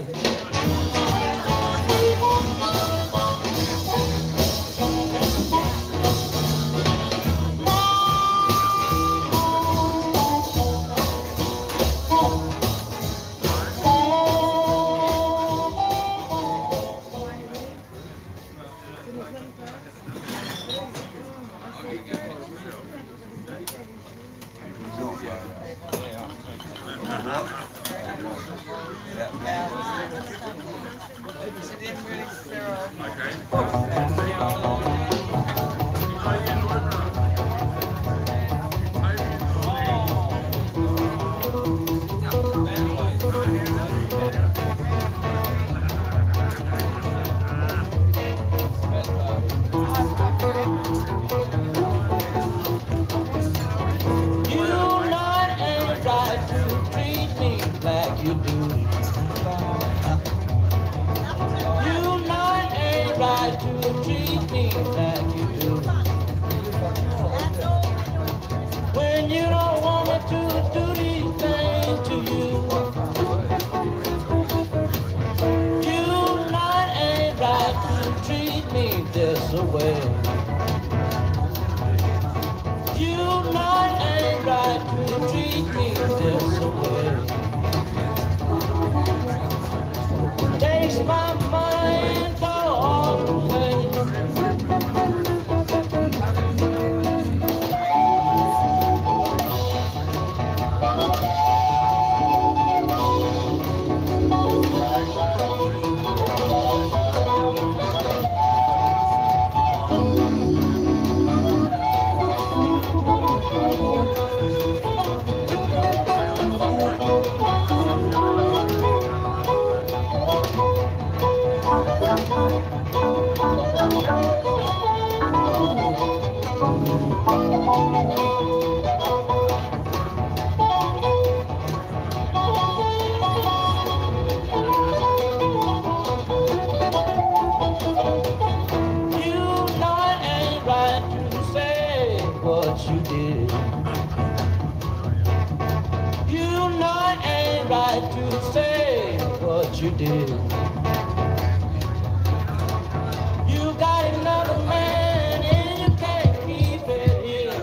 You did. You know it ain't right to say what you did. You got another man and you can't keep it here.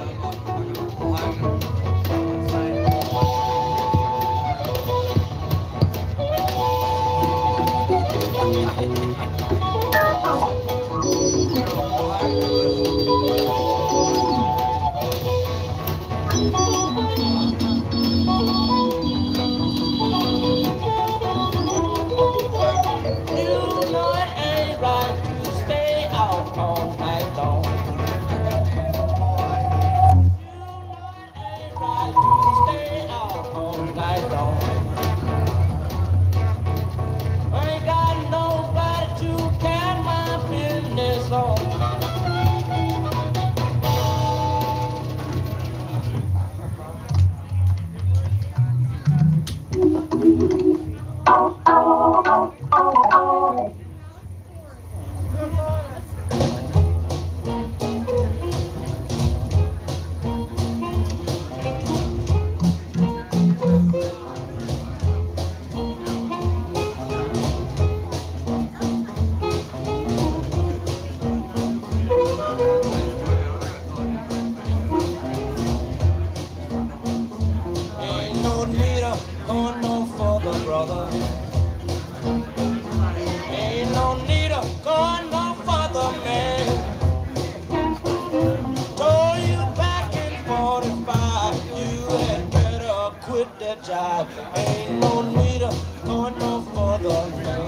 Job. Ain't no need of going no further, man.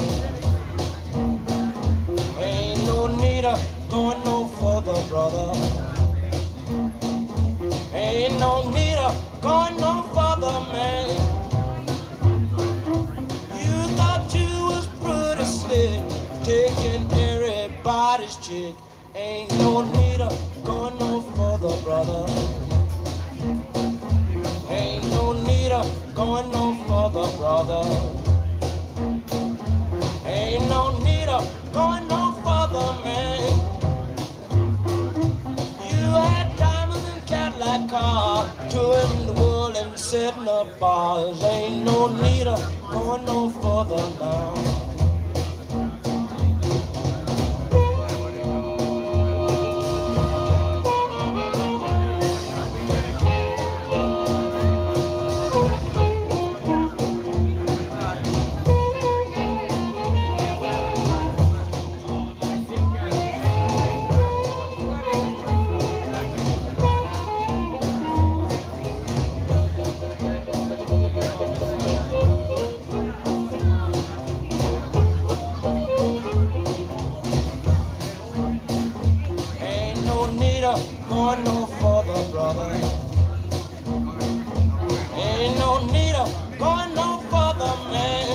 Ain't no need of going no further, brother. Ain't no need of going no further, man. You thought you was pretty slick, taking everybody's chick. Ain't no need of going no further, brother. Ain't no need of going no further, brother. Ain't no need of going no further, man. You had diamonds and Cadillac cars, touring the world and setting up bars. Ain't no need of going no further now. Going no further, brother. Ain't no need of going no further, man.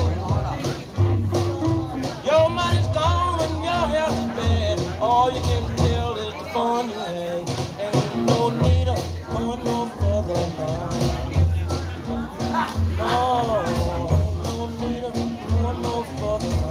Your money's gone and your health is bad. All you can tell is the fun you had. Ain't no need of going no further, man. No, no need of going no further, man.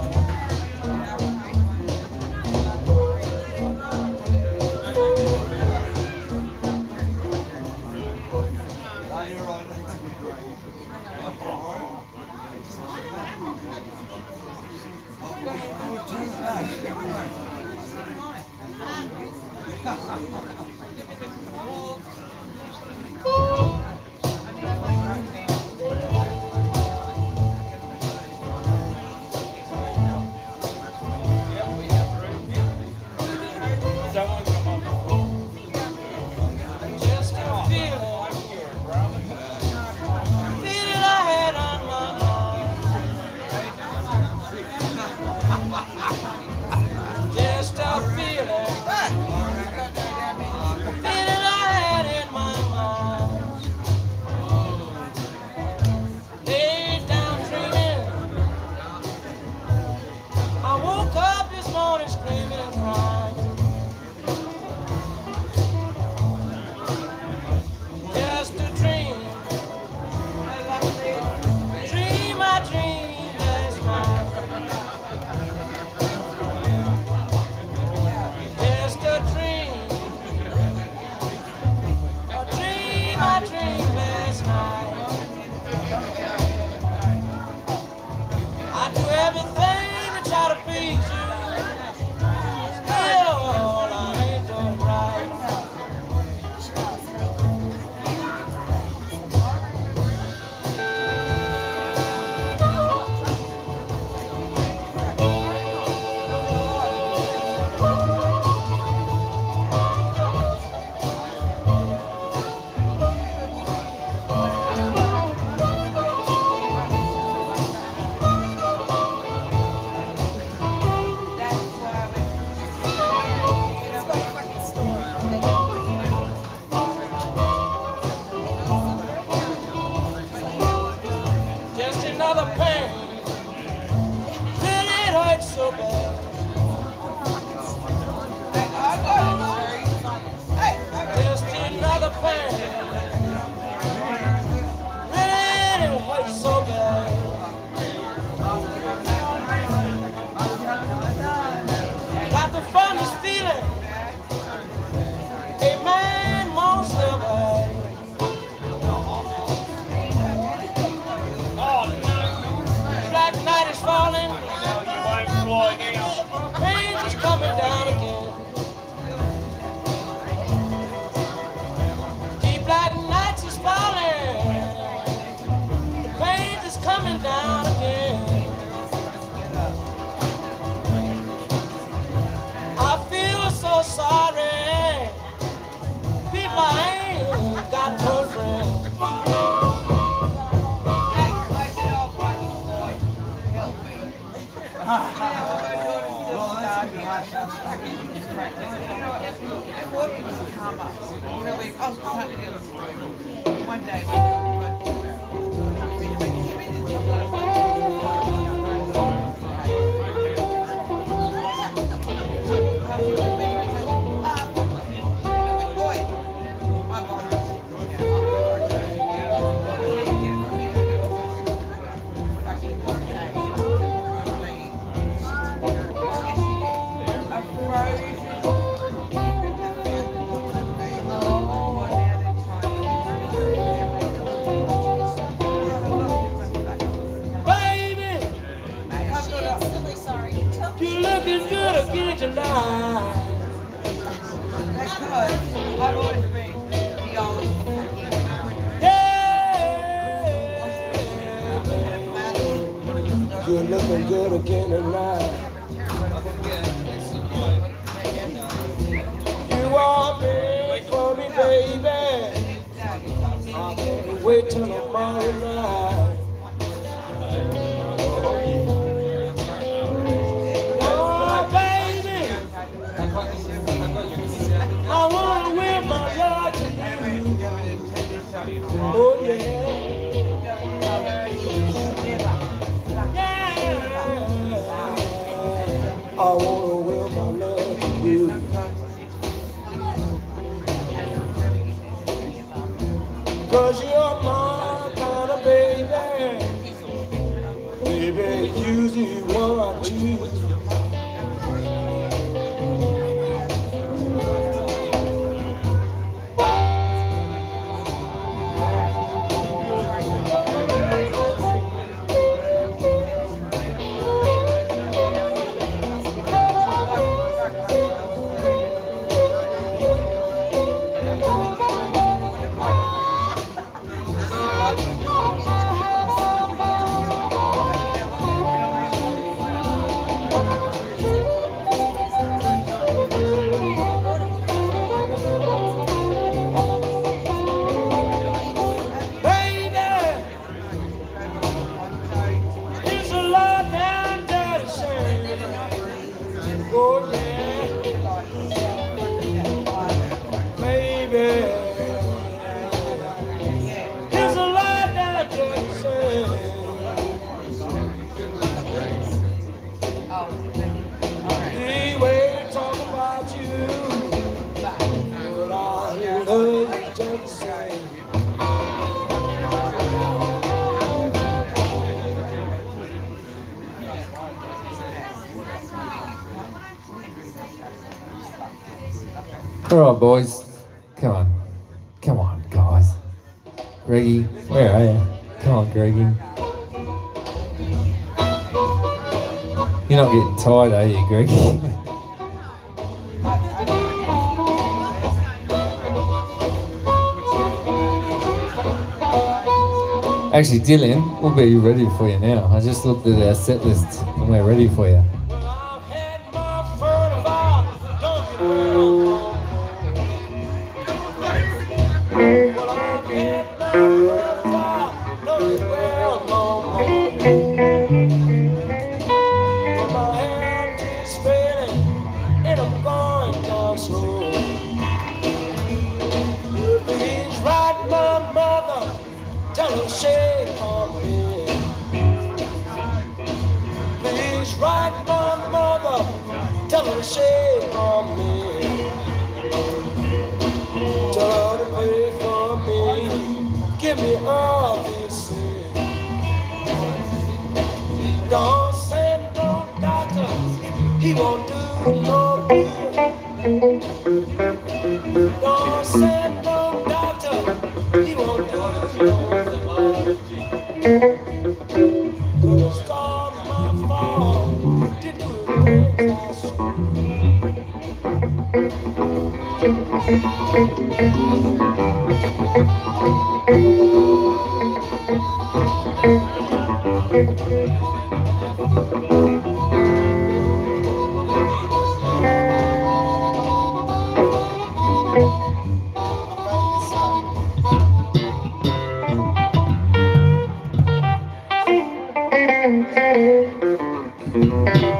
One day. You're looking good again tonight. You are made for me, baby. I can't wait till tomorrow night. Oh, baby, I want to wear my love to you. Oh, yeah. I wanna will my love to you. Cause you're my kind of baby. Baby, usually one I choose. All right, boys. Come on. Come on, guys. Greggy, where are you? Come on, Greggy. You're not getting tired, are you, Greggy? Actually, Dylan, we'll be ready for you now. I just looked at our set list and we're ready for you. Don't send no doctor, he won't do no good. Don't send no doctor, he won't do no good. Gonna start my fall, did Thank you.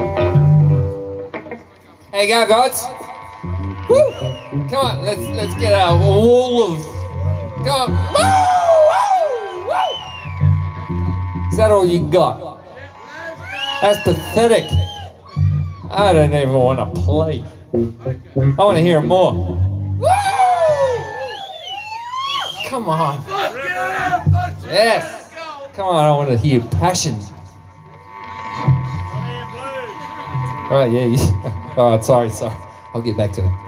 There you go, guys. Woo! Come on, let's get our wall of. Come on. Woo! Woo! Woo! Is that all you got? That's pathetic. I don't even want to play. I want to hear more. Woo! Come on. Yes. Come on, I want to hear passion. All right, yeah. All right, sorry. I'll get back to it.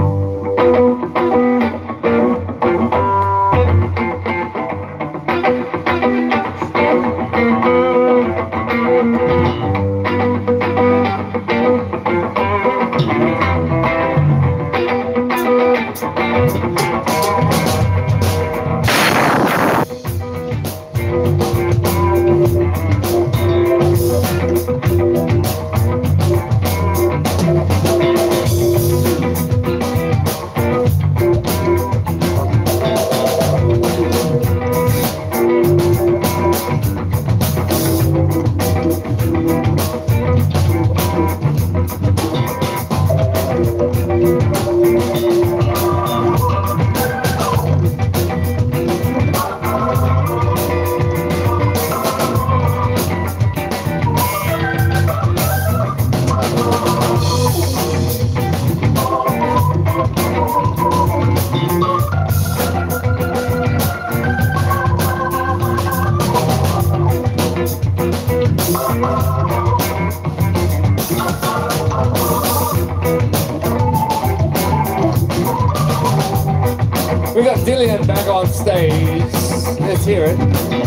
We got Dillian back on stage. Let's hear it.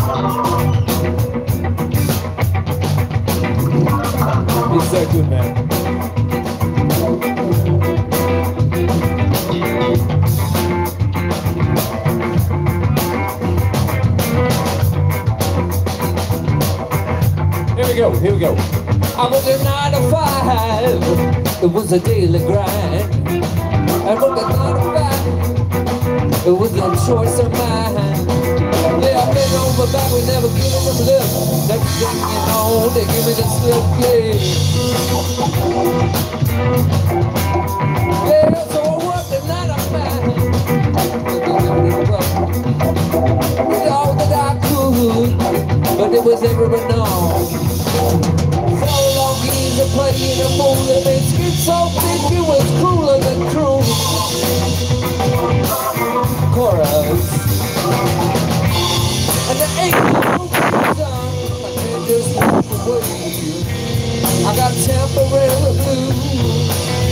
He's so good, man. Here we go. I worked a 9 to 5. It was a daily grind. I worked a 9 to 5. It was a choice of mine. Yeah, I been on my back, we never give it a flip. Next thing you know, they give me the slip, yeah, so I worked a 9 to 5. Did all that I could, but it was ever enough. So long years of playing a fool, and it's get so thick it was crueler than cruel. Chorus. And there ain't no reason I can't just walk away. I got temporary blues.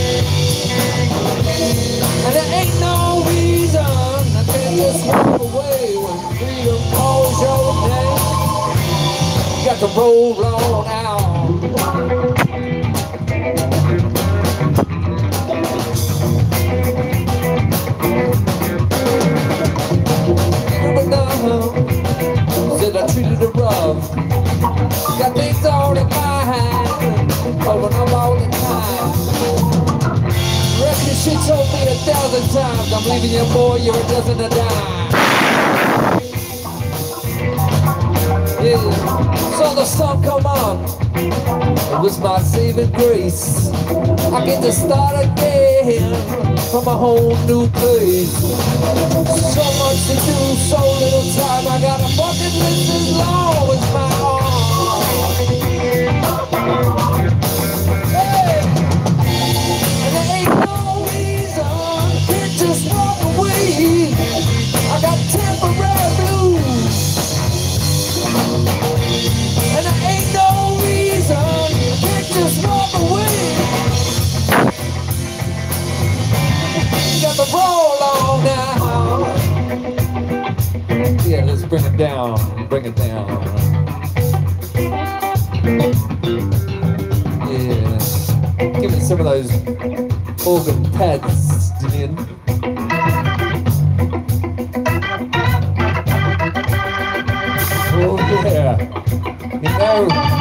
And there ain't no reason I can't just walk away when freedom calls your name. You got to roll on out. Said I treated her rough. Got things on in my hand, holding up all the time. Reckon she told me 1,000 times, I'm leaving you, boy, you're a dozen a dime. Yeah, saw the sun come up. It was my saving grace. I get to start again from a whole new place. So much to do, so little time. I got a bucket list as long as my arm. Hey! And there ain't no reason, can't just walk away. I got temporary blues. And there ain't no reason, can't just walk away. You got to roll on now. Yeah, let's bring it down, bring it down. Yeah, give me some of those organ pads, Dillian. Oh yeah, you know.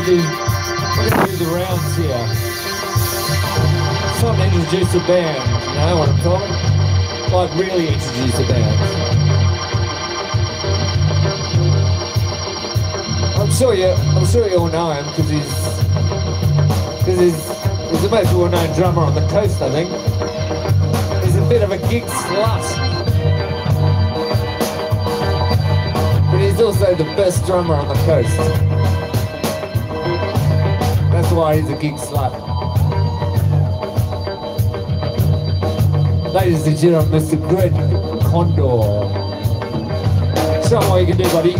do the rounds here. It's time to introduce the band. You know what I'm talking? Like really introduce the band. I'm sure you all know him because he's the most well-known drummer on the coast, I think. He's a bit of a gig slut. But he's also the best drummer on the coast. That's why he's a gig slut. Ladies and gentlemen, Mr. Greg Condor. Show him what you can do, buddy.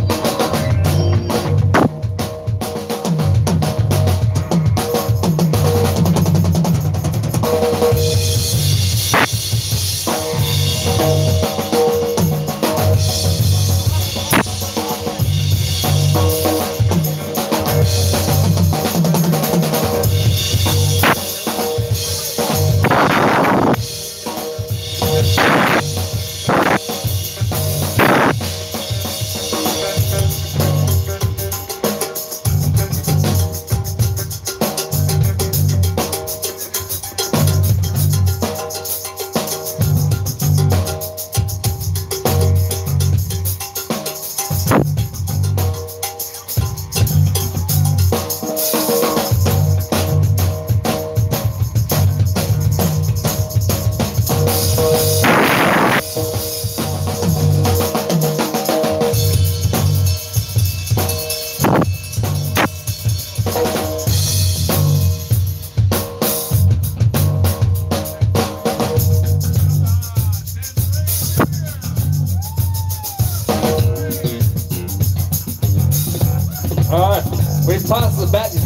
Alright, we've passed the baton.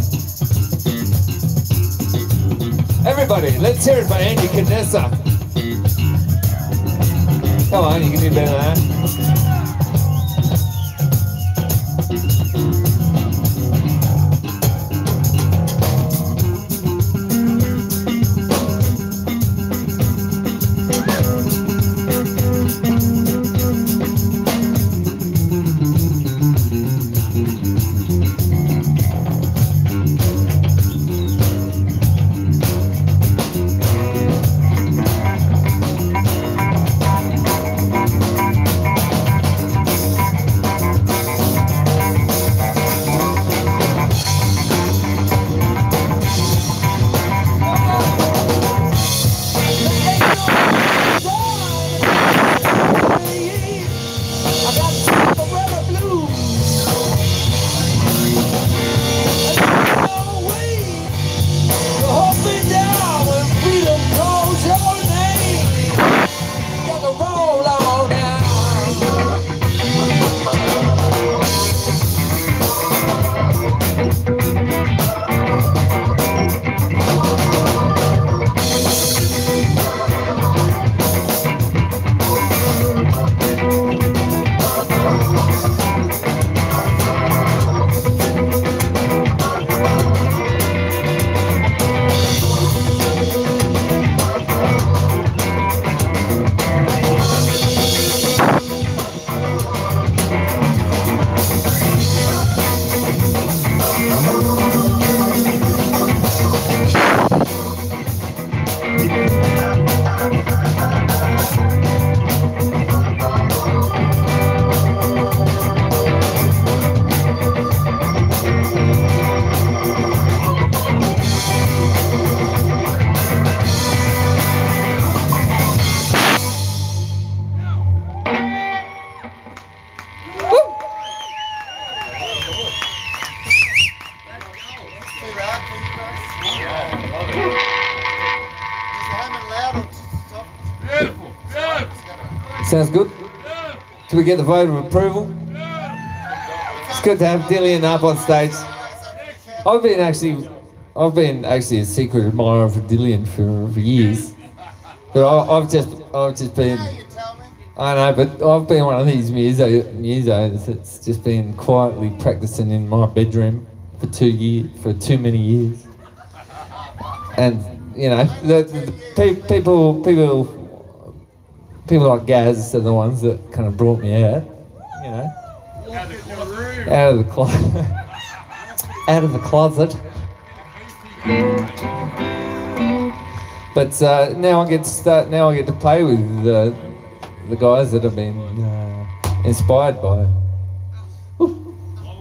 Everybody, let's hear it for Andy Canessa. Come on, you can do better than that. Sounds good? Can we get the vote of approval? It's good to have Dillian up on stage. I've been actually a secret admirer for Dillian for years. But I've just been, I know, but I've been one of these musos that's just been quietly practicing in my bedroom for too many years. And, you know, the people like Gaz are the ones that kind of brought me out, you know, out of the closet. out of the closet. But now I get to play with the guys that have been inspired by. Woo.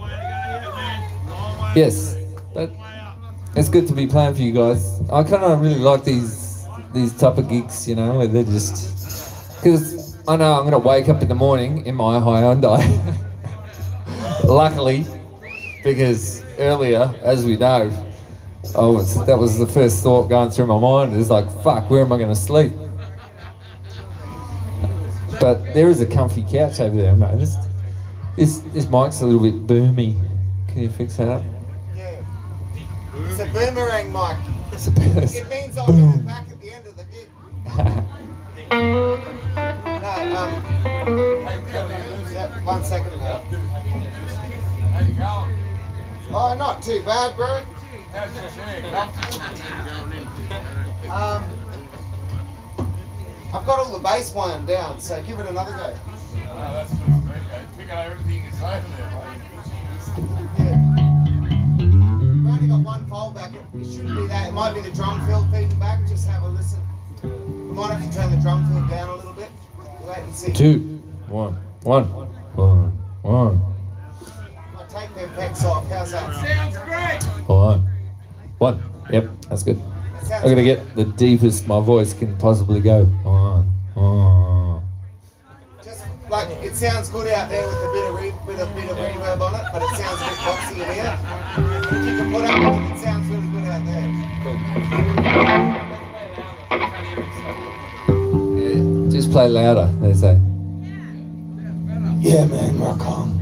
Yes, but it's good to be playing for you guys. I kind of really like these type of gigs, you know, where they're just, because I know I'm gonna wake up in the morning in my Hyundai. Luckily, because earlier, as we know, that was the first thought going through my mind. It's like, fuck, where am I going to sleep? But there is a comfy couch over there, mate. This mic's a little bit boomy. Can you fix that up? Yeah. It's a boomerang mic. It means I'll get it back at the end of the gig. No, 1 second ago. How you going? Oh, not too bad, bro. How's your chair? I've got all the bass wound down, so give it another go. Oh, that's good. Okay. Pick up everything you say from there. Yeah. We've only got one fold back. It shouldn't be that. It might be the drum fill feeding back. Just have a listen. We might have to turn the drum fill down a little bit. Wait and see. 2, 1, 1, 1, 1. I'll take them pecs off. How's that? Sounds great. 1, 1. Yep, that's good. I'm gonna get the deepest my voice can possibly go. 1, 1. Just like it sounds good out there with a bit of reverb on it, but it sounds a bit boxy in here. If you can put up with it, it sounds really good out there. Yeah, just play louder, they say. Yeah, man, rock on.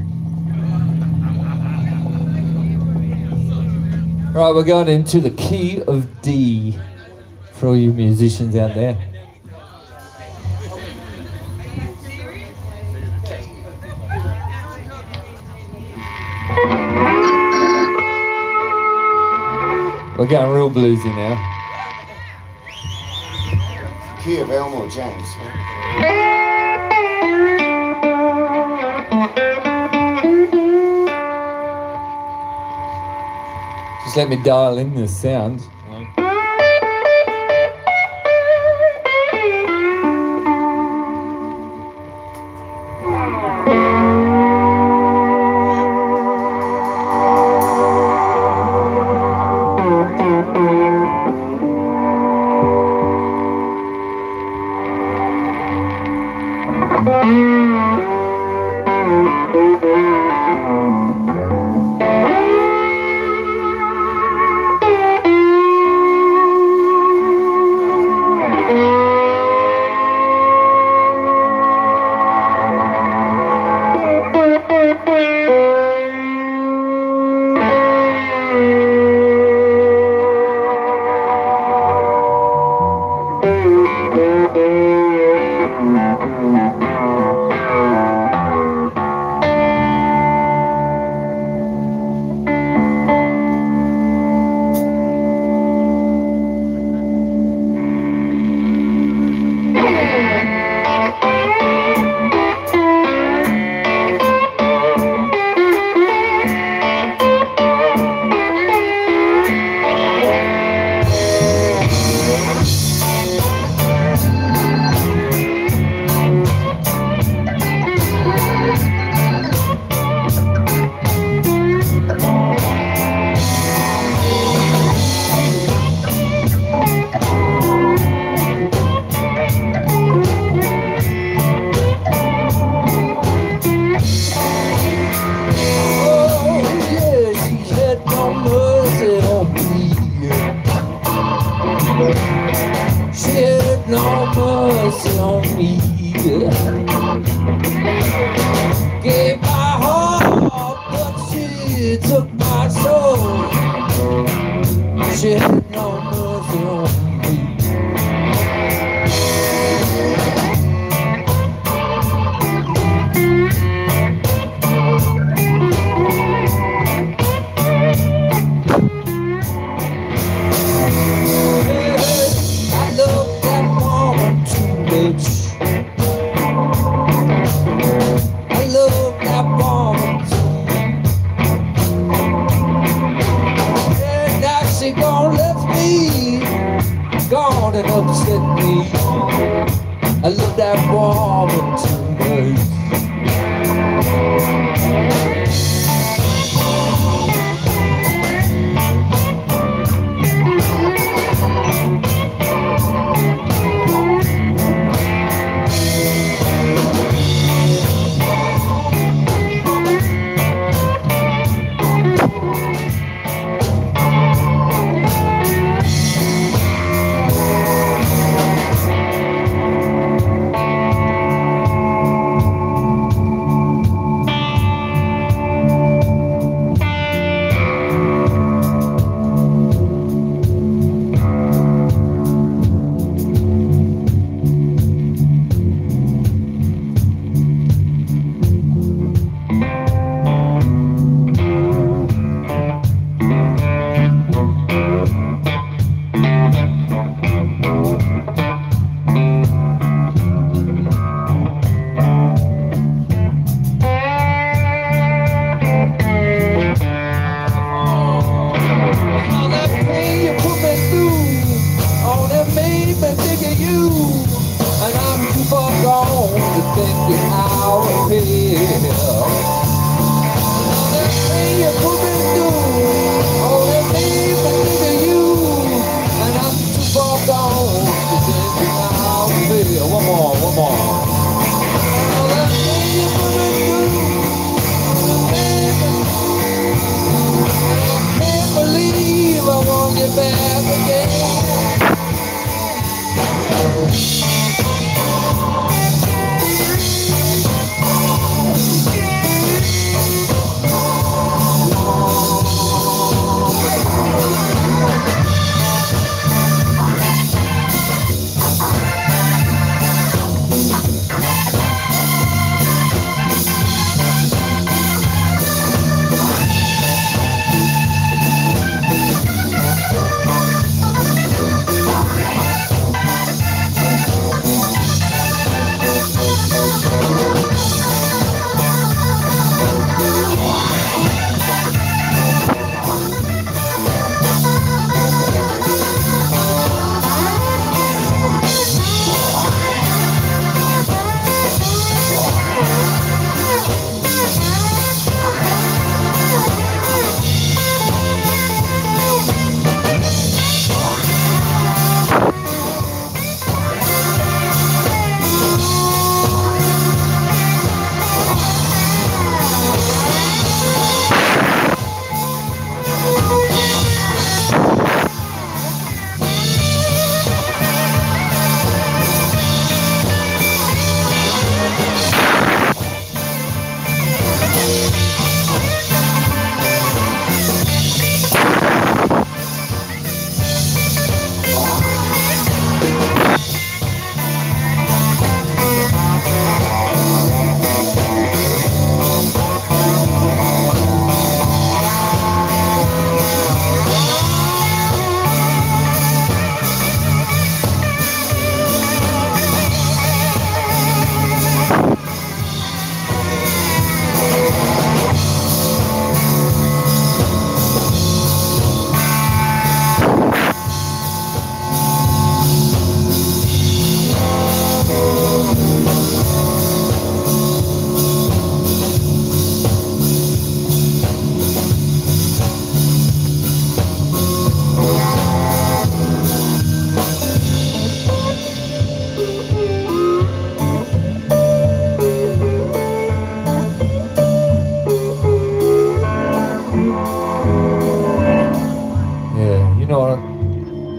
Right, we're going into the key of D for all you musicians out there. We're going real bluesy now. Key of Elmore James. Just let me dial in this sound.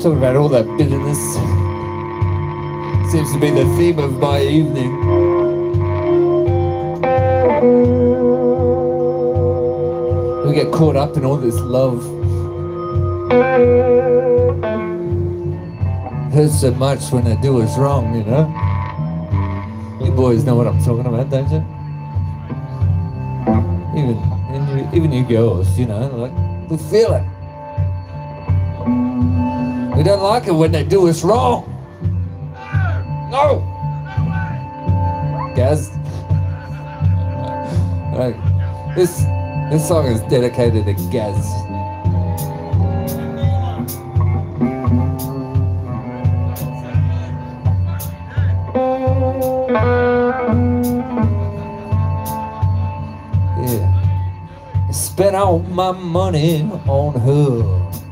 Talking about all that bitterness. Seems to be the theme of my evening. We get caught up in all this love. It hurts so much when they do us wrong, you know? You boys know what I'm talking about, don't you? Even you girls, you know, like, we feel it. We don't like it when they do us wrong. No! Gaz? Like, this song is dedicated to Gaz. Yeah. I spent all my money on her.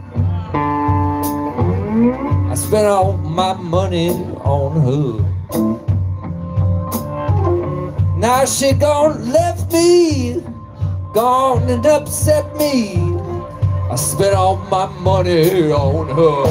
I spent all my money on her. Now she gone left me, gone and upset me. I spent all my money on her.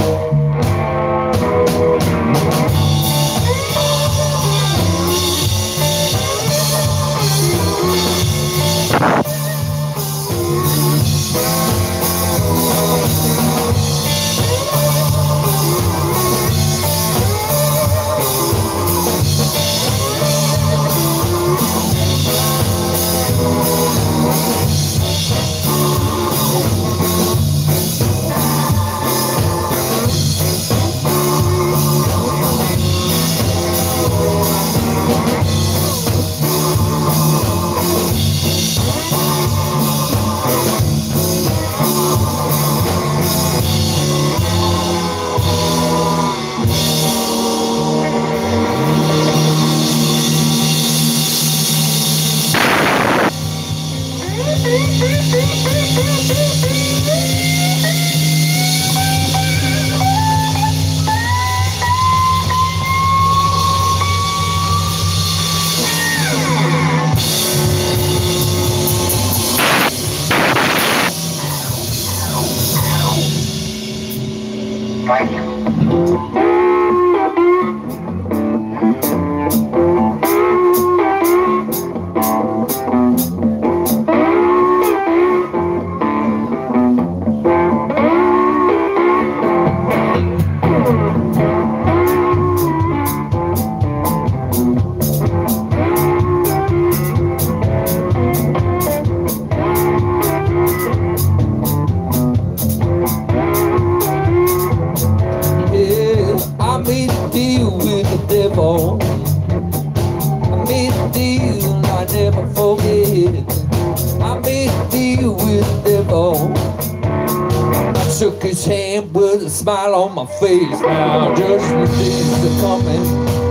Shook his hand with a smile on my face. Now judgment days are coming.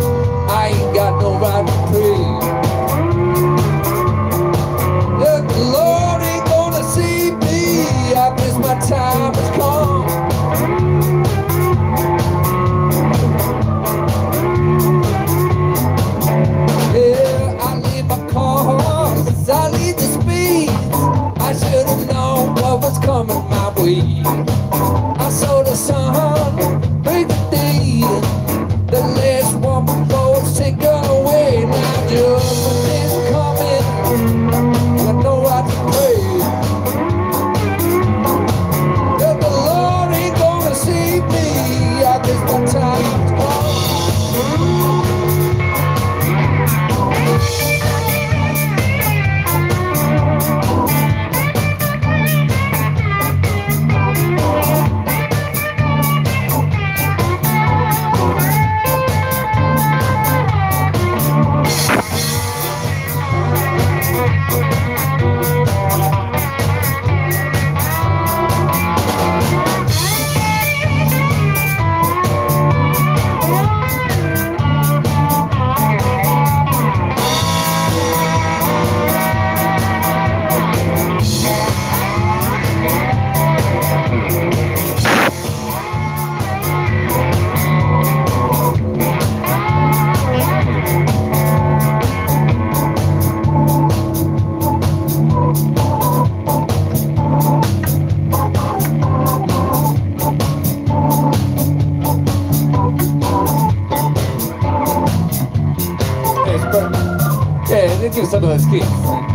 I ain't got no right to pray. Look, the Lord ain't gonna see me. I guess my time has come. Yeah, I leave my cars, I leave the speed. I should have known what was coming my way. I saw the sun break the day. The last one before it's taken away. Now judgment is coming. I know I can pray. That the Lord ain't gonna see me. I guess my time's gone. those kids.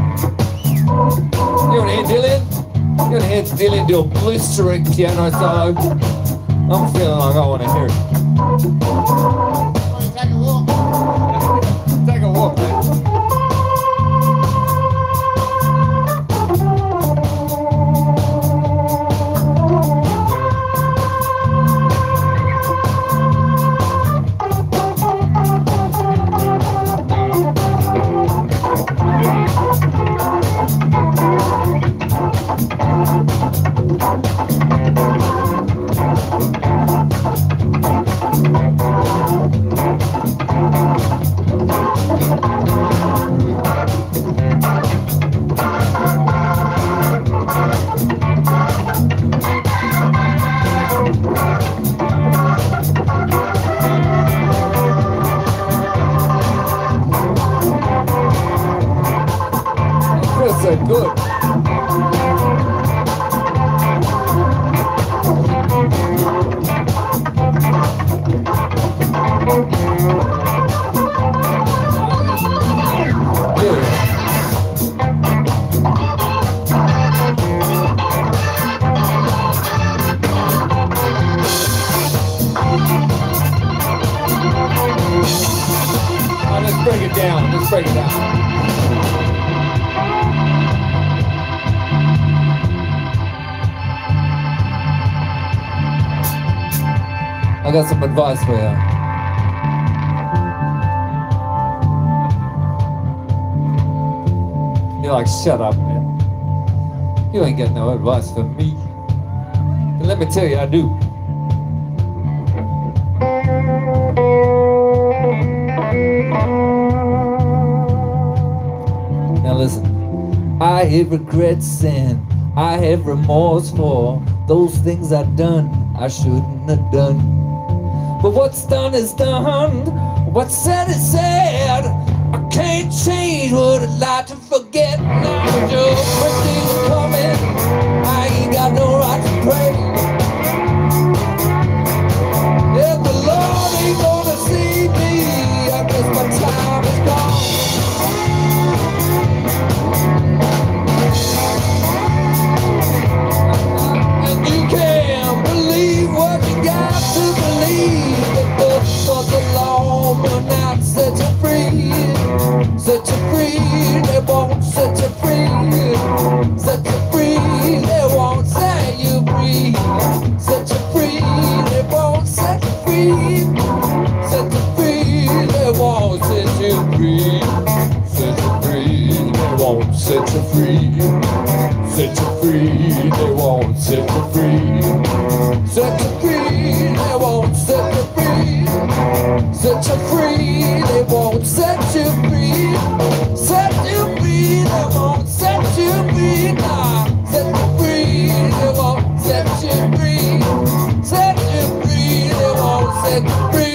You want to hear Dillian? You want to hear Dillian do a blistering piano solo? I'm feeling like I want to hear it. Take a walk. Take a walk, man. Feels so good. Let's break it down. Let's break it down. I got some advice for you. You're like, shut up, man. You ain't got no advice for me. And let me tell you, I do. Now listen, I have regrets and I have remorse for those things I've done I shouldn't have done. But what's done is done, what's said is said. I can't change what I'd like to forget. Now your birthday's coming, I ain't got no right to pray. If the Lord ain't gonna see me, I guess my time is gone. And you can't believe what you got to believe. For the law will not set you free. Set you free, they won't set you free. Set you free, they won't set you free. Set you free, they won't set you free. Set you free, they won't set you free. Set you free, they won't set you free. Set you free, they won't set you free. Set you free, they won't set you free. Set you free, they won't set you free. Set you free, they won't set you free. Nah, set you free, they won't set you free. Set you free, they won't set you free.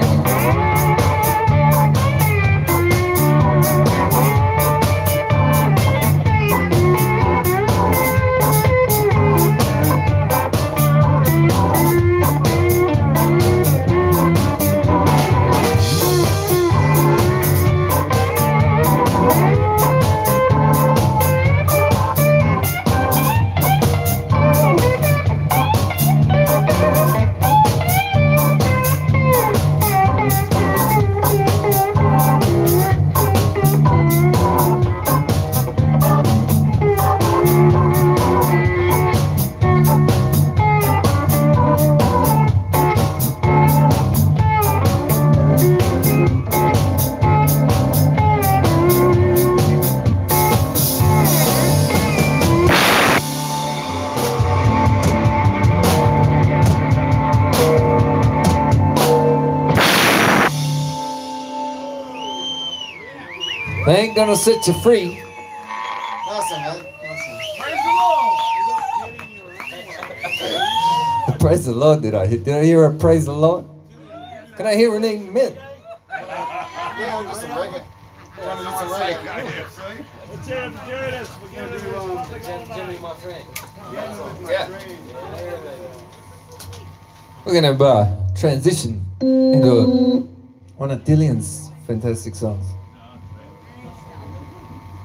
They ain't gonna set you free. Nice one, man. Nice Praise the Lord, did I hear a praise the Lord? Can I hear an amen? Yeah, we'll just break it. Trying to get some reggae. Let's hear it for Judas. We're going to do Jimmy, my friend. Yeah. We're gonna transition into one of Dillian's fantastic songs.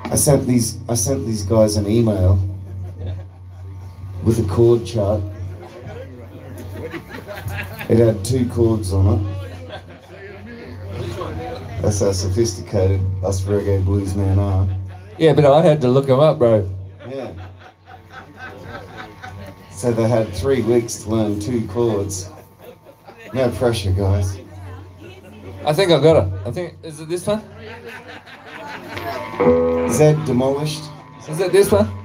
I sent these guys an email with a chord chart. It had 2 chords on it. That's how sophisticated us reggae bluesmen are. Yeah, but I had to look them up, bro. Yeah. So they had 3 weeks to learn 2 chords. No pressure, guys. I think I got it. I think, is it this one? Zed demolished. Is it this one?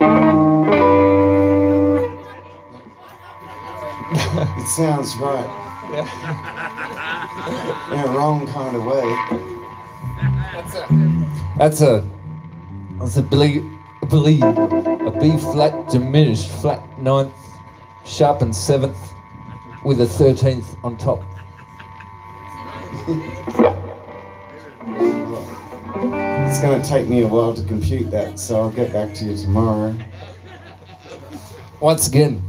It sounds right. In a wrong kind of way. That's a B flat diminished, flat 9th, sharpened 7th, with a 13th on top. It's going to take me a while to compute that, so I'll get back to you tomorrow. Once again.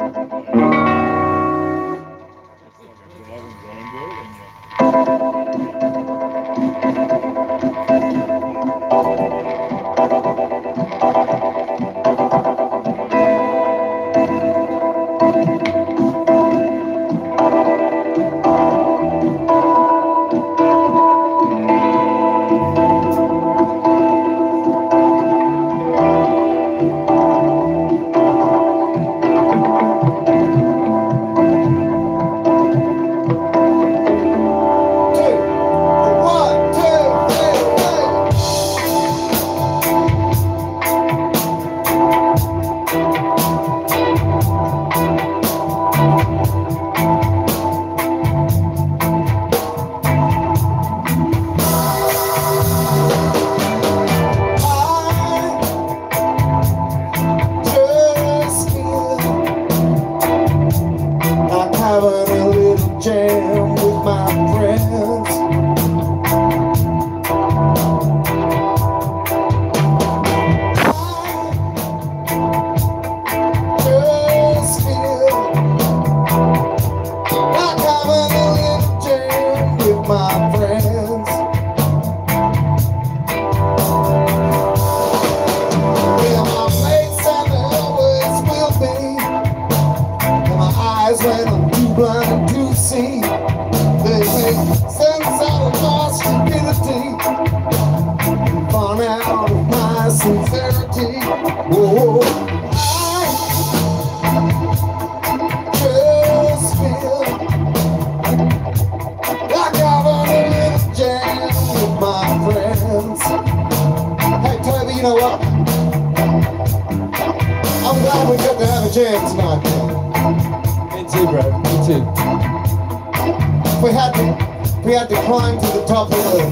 We had to climb to the top of the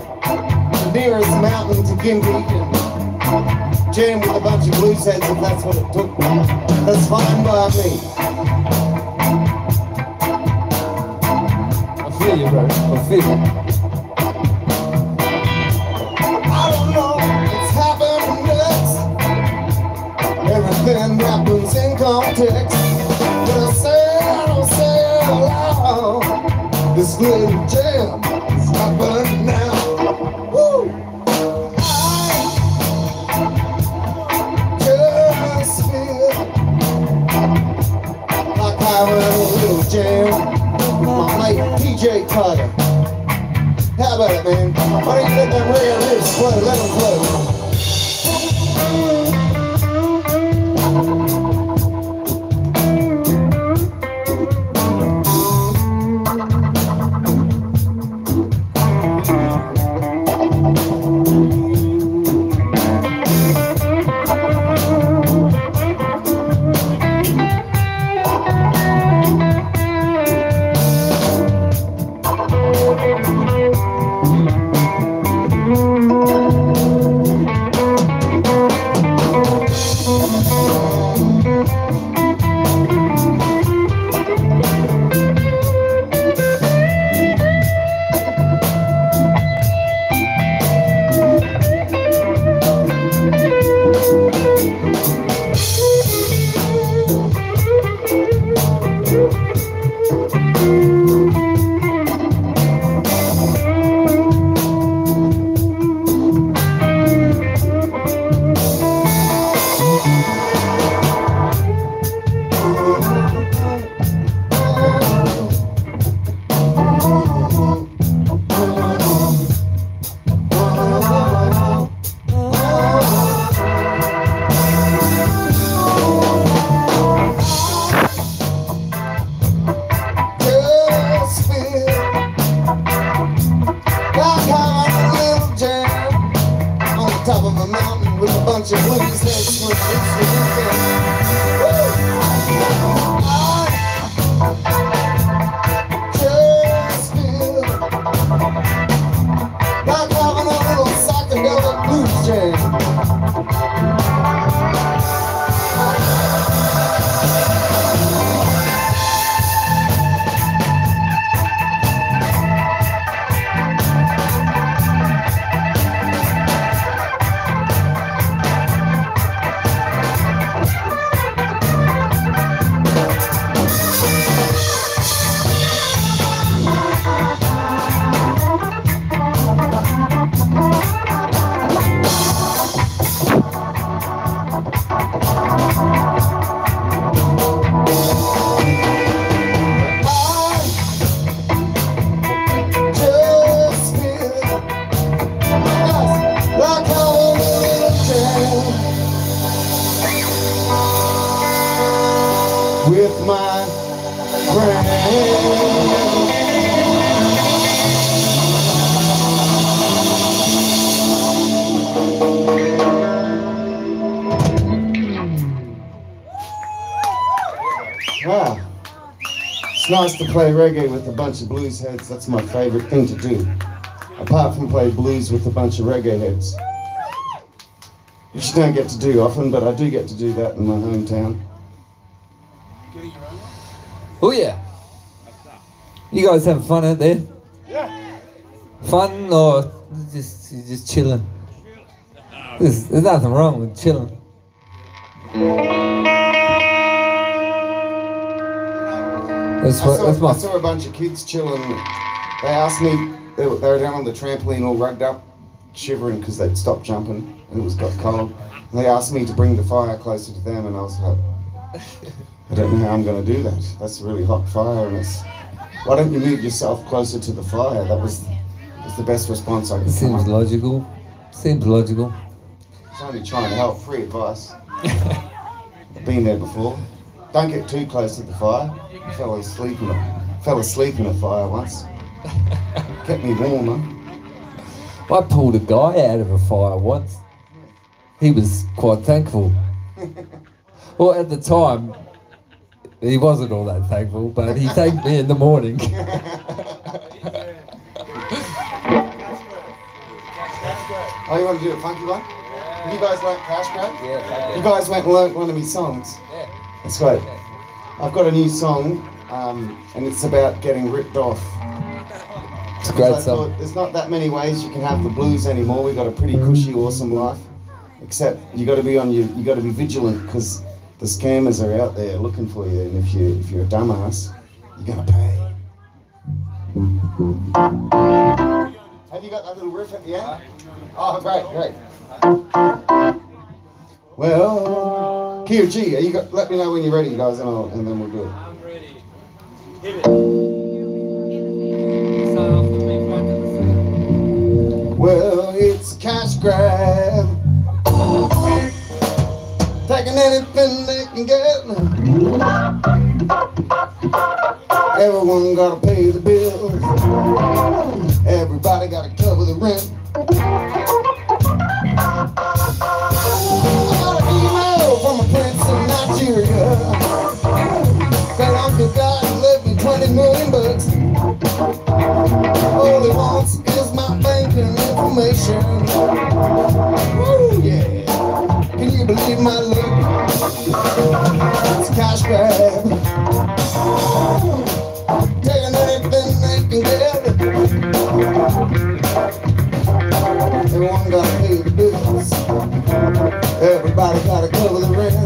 nearest mountain to Gimby and jam with a bunch of blues heads if that's what it took. That's fine by me. I feel you, bro. I feel you. I don't know, it's happening next. Everything happens in context. But I'll say it aloud. This little jam is happening now. Woo! I just feel like having a little jam with my mate PJ Carter. How about it, man? Why don't you let them rare riffs play? Let them play. of blues heads with roots with weekend. Just feel like having a little psychedelic blues jam. With my friend. Wow. It's nice to play reggae with a bunch of blues heads. That's my favorite thing to do. Apart from play blues with a bunch of reggae heads. Which you don't get to do often, but I do get to do that in my hometown. Oh yeah. You guys having fun out there? Yeah. Fun or just chilling? There's nothing wrong with chilling. I saw a bunch of kids chilling. They asked me, they were down on the trampoline all rugged up, shivering because they'd stopped jumping and it got cold. And they asked me to bring the fire closer to them, and I was like, I don't know how I'm going to do that. That's a really hot fire, and it's... Why don't you move yourself closer to the fire? That was the best response I could come Seems up. logical. Seems logical. I was only trying to help. Free advice. I've been there before. Don't get too close to the fire. I fell asleep in a fire once. Kept me warmer. I pulled a guy out of a fire once. He was quite thankful. Well, at the time, he wasn't all that thankful, but he thanked me in the morning. Oh, you want to do a funky one? Have you guys learnt Cash Grab? Yeah, You guys went and learnt one of my songs? Yeah. That's great. I've got a new song, and it's about getting ripped off. It's a great I thought, song. there's not that many ways you can have the blues anymore. We've got a pretty cushy, awesome life. Except you got to be vigilant, because the scammers are out there looking for you, and if you're a dumbass, you're gonna pay. Have you got that little riff at the end? Oh, great. Well, Q G, let me know when you're ready, guys, and then we'll do it. I'm ready. Hit it. Well, it's a cash grab, taking anything they can get. Everyone gotta pay the bills. Everybody gotta cover the rent. I got an email from a prince in Nigeria. Said Uncle God left me $20 million. All he wants is my banking information. Woo, yeah. Can you believe my luck? It's a cash grab. Taking anything they can get. Everyone gotta pay the bills. Everybody gotta cover the rent.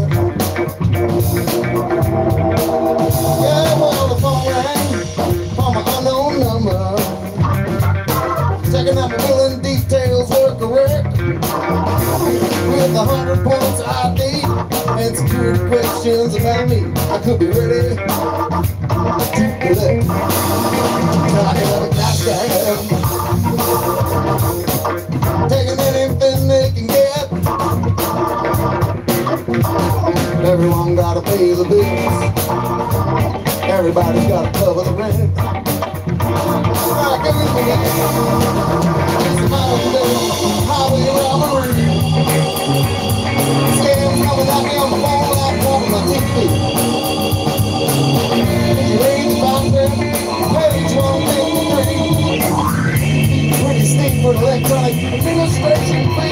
Yeah, well, the phone rang from an unknown number. Checking out the billing details were correct. With 100 points ID and security questions about me, I could be ready to collect. Talking about a cash grab, taking anything they can get. Everyone gotta pay the bills. Everybody's gotta cover the rent. Highway robbery. Scams coming at me on the phone like walking my 10 feet. Did you read the doctor? Page 153. Pretty steep for the electronic administration fee.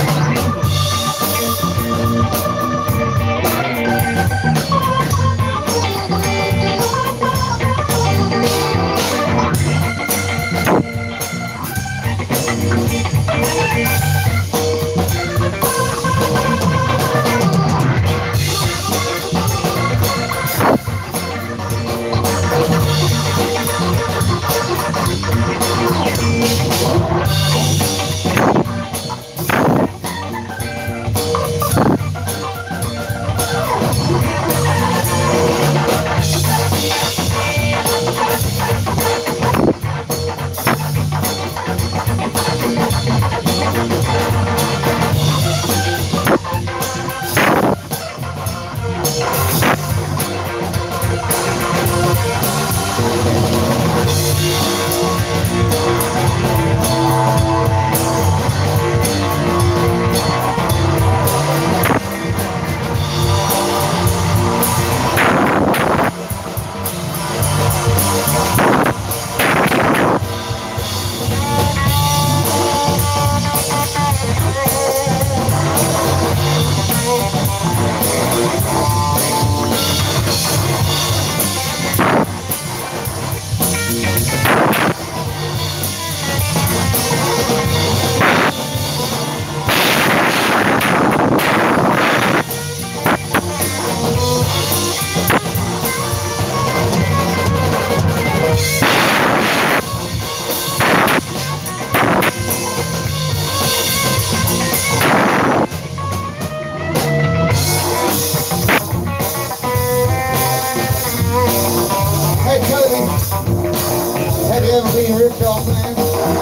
Have you ever been ripped off, man?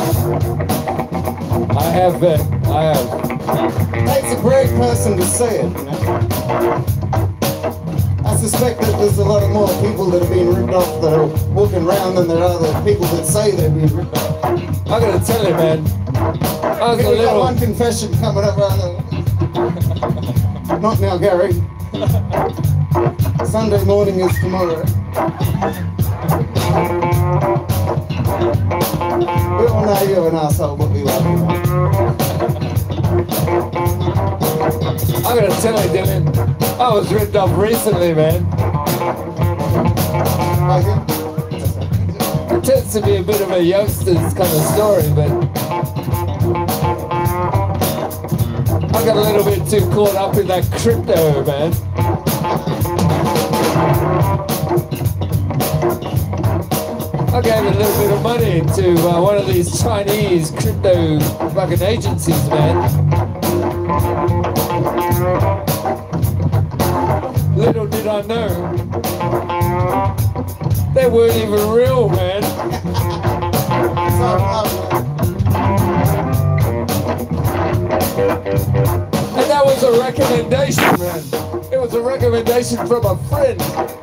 I have been. I have. It takes a brave person to say it, you know? I suspect that there's a lot of more people that are being ripped off that are walking around than there are the people that say they're being ripped off. I gotta tell you, man. I was a We've got little. one confession coming up around the... Not now, Gary. Sunday morning is tomorrow. We all know you're an asshole, but we love you. I gotta tell you, Dylan. I was ripped off recently, man. It tends to be a bit of a youngster's kind of story, but I got a little bit too caught up in that crypto, man. I gave a little bit of money to one of these Chinese crypto fucking agencies, man. Little did I know, they weren't even real, man. And that was a recommendation, man. It was a recommendation from a friend.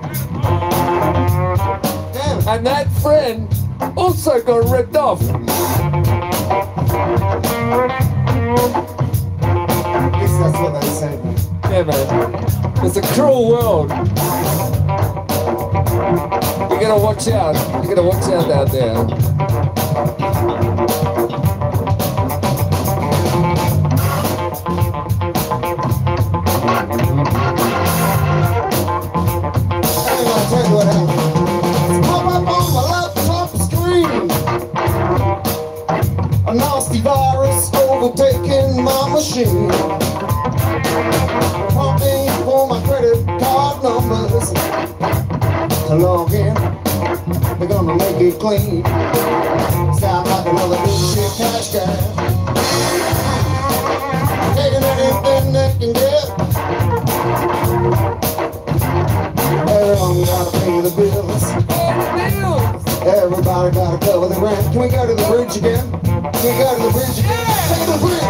And that friend also got ripped off. At least that's what they say. Yeah, man. It's a cruel world. You gotta watch out. You gotta watch out out there. I'll tell you what happened. Pop up on my laptop screen. A nasty virus overtaking my machine. Prompting for my credit card numbers to log in. They're gonna make it clean. Sound like another big shit cash grab. Taking anything they can get. Everyone gotta pay the bills. Everybody gotta cover the rent. Can we go to the bridge again? Can we go to the bridge again? Take the bridge!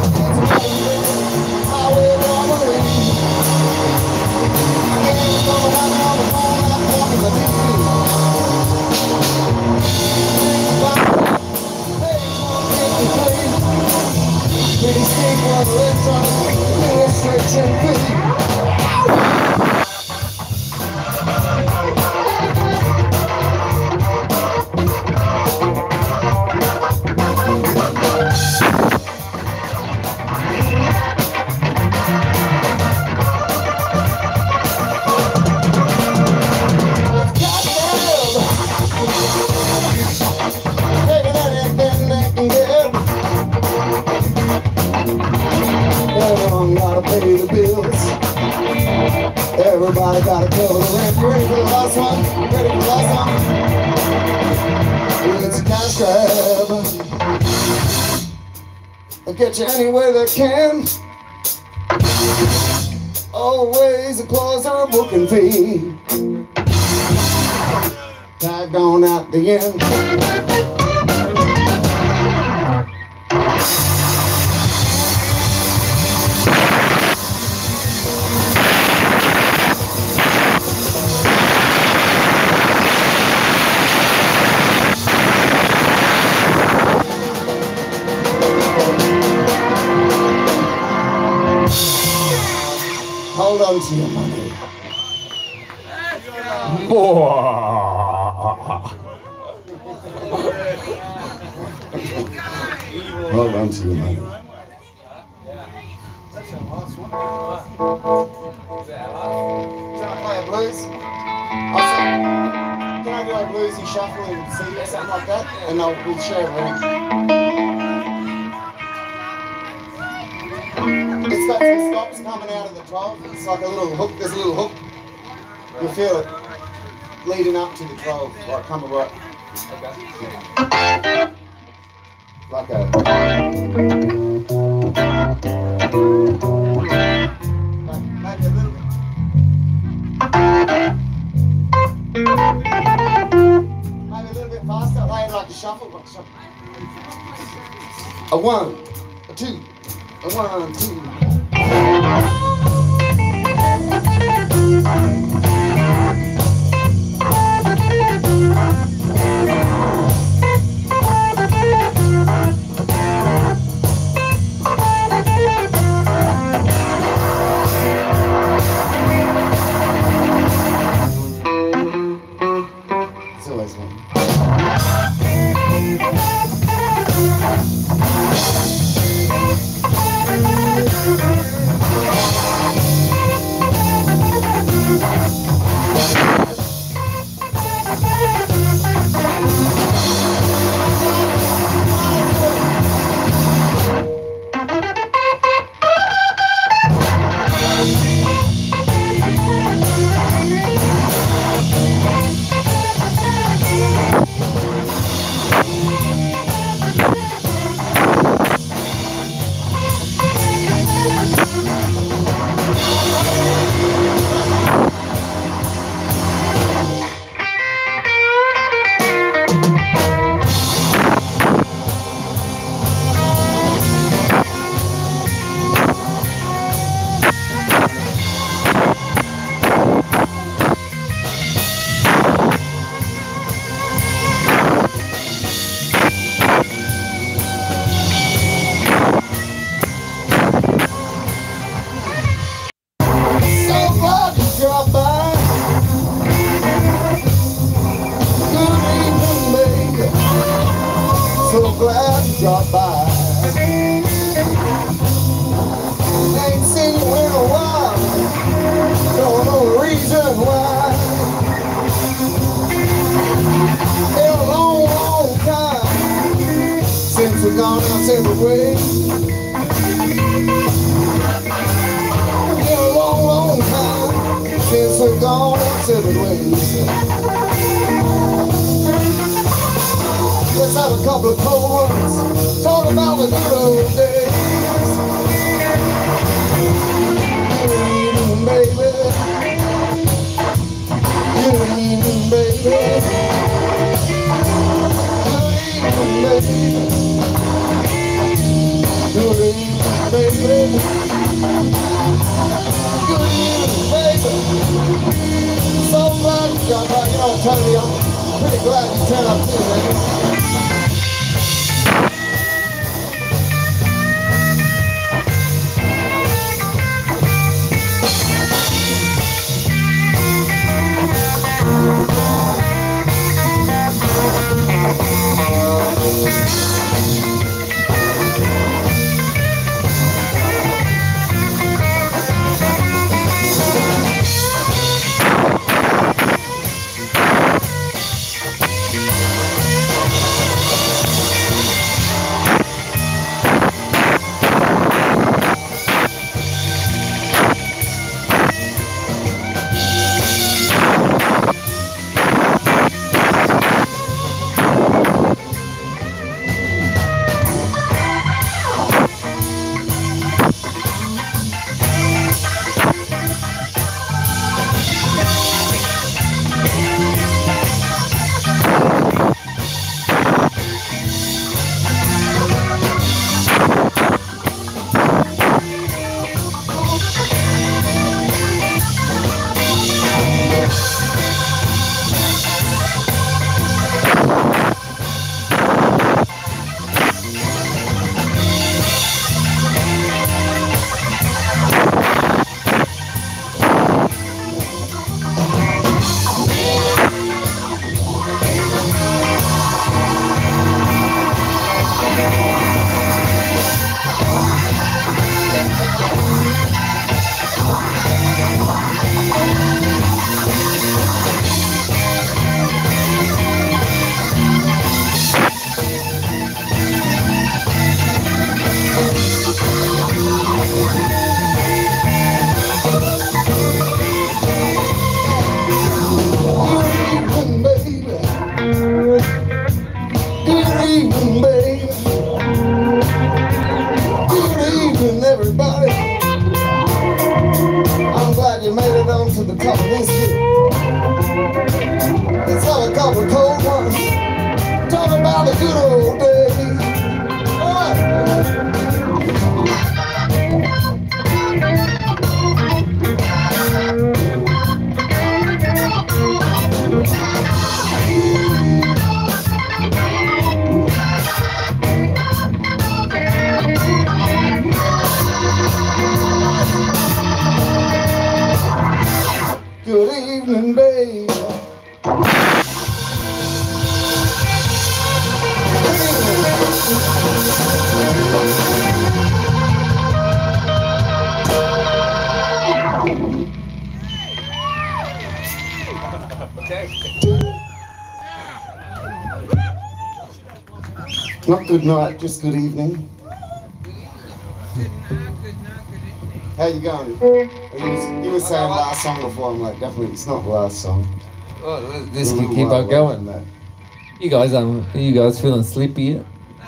Highway robbery. Gangs coming out on the phone, I'm walking the TV. Pretty steep on the electronic administration. catching feet. Everyone gotta pay the bills. Everybody gotta cover the rent. You ready for the last one? Ready for the last one? It's a cash grab. They'll get you any way they can. Always a clause or a booking fee. Tagged on at the end. Hold on to your money. Hold on to your money. Can I play a blues? Aussie? Can I do a bluesy shuffle and see or something like that? And we'll share it around. It's got some stops coming out of the 12. It's like a little hook. There's a little hook. You feel it leading up to the 12, like coming right. Like a. Maybe a little bit. Maybe a little bit faster. Lay it like a shuffle. Like a shuffle. A 1, a 2. 1, 2. It's always one. So glad you dropped by. Ain't seen you in a while. Don't know the reason why. Been a long, long time since we've gone our separate ways. Been a long, long time since we've gone our separate ways. Let's have a couple of cold ones. Talk about the good old days. Baby. Good evening, baby. Good evening, baby. Good evening, baby. Good evening, baby. So glad you got back. You know, Tony, I'm pretty glad you turned up too, man. it on to the top of this here. Let's have a couple cold ones. Talk about the good old days. All right. Good evening, babe. Not good night, just good evening. How you going? You were saying last song before. I'm like, definitely, it's not the last song. Oh, this can keep on going. You guys, are you guys feeling sleepy yet?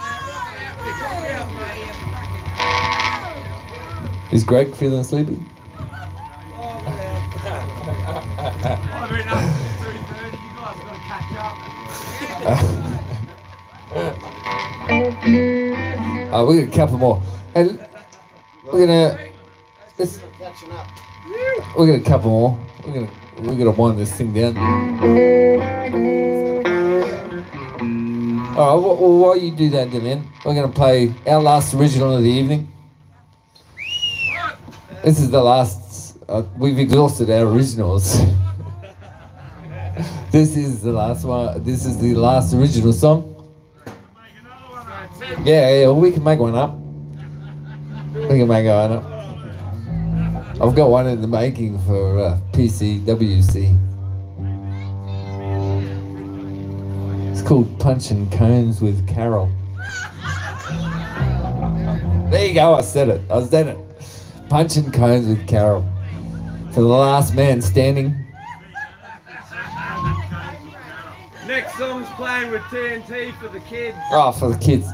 Is Greg feeling sleepy? We got a couple more, and we're gonna a couple more. We're gonna wind this thing down. All right. Well, while you do that, then we're gonna play our last original of the evening. This is the last. We've exhausted our originals. This is the last one. This is the last original song. Yeah, we can make one up. We can make one up. I've got one in the making for PCWC. It's called Punching Cones with Carol. There you go, I said it. Punching Cones with Carol. For the last man standing. Next song's playing with TNT for the kids. Oh, for the kids.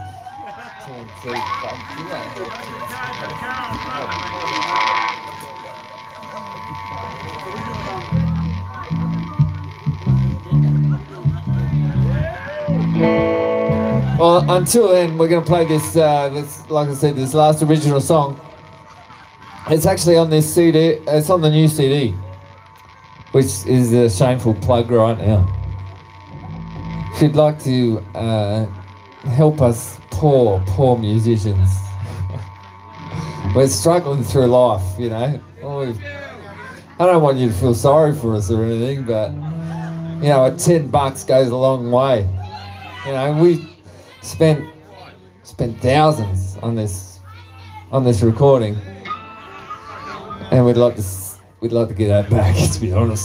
Well, until then, we're going to play this, like I said, this last original song. It's actually on this CD, it's on the new CD, which is a shameful plug right now. If you'd like to help us poor musicians. We're struggling through life, you know. I don't want you to feel sorry for us or anything, but, you know, $10 goes a long way. You know, we spent thousands on this recording, and we'd like to get that back, to be honest.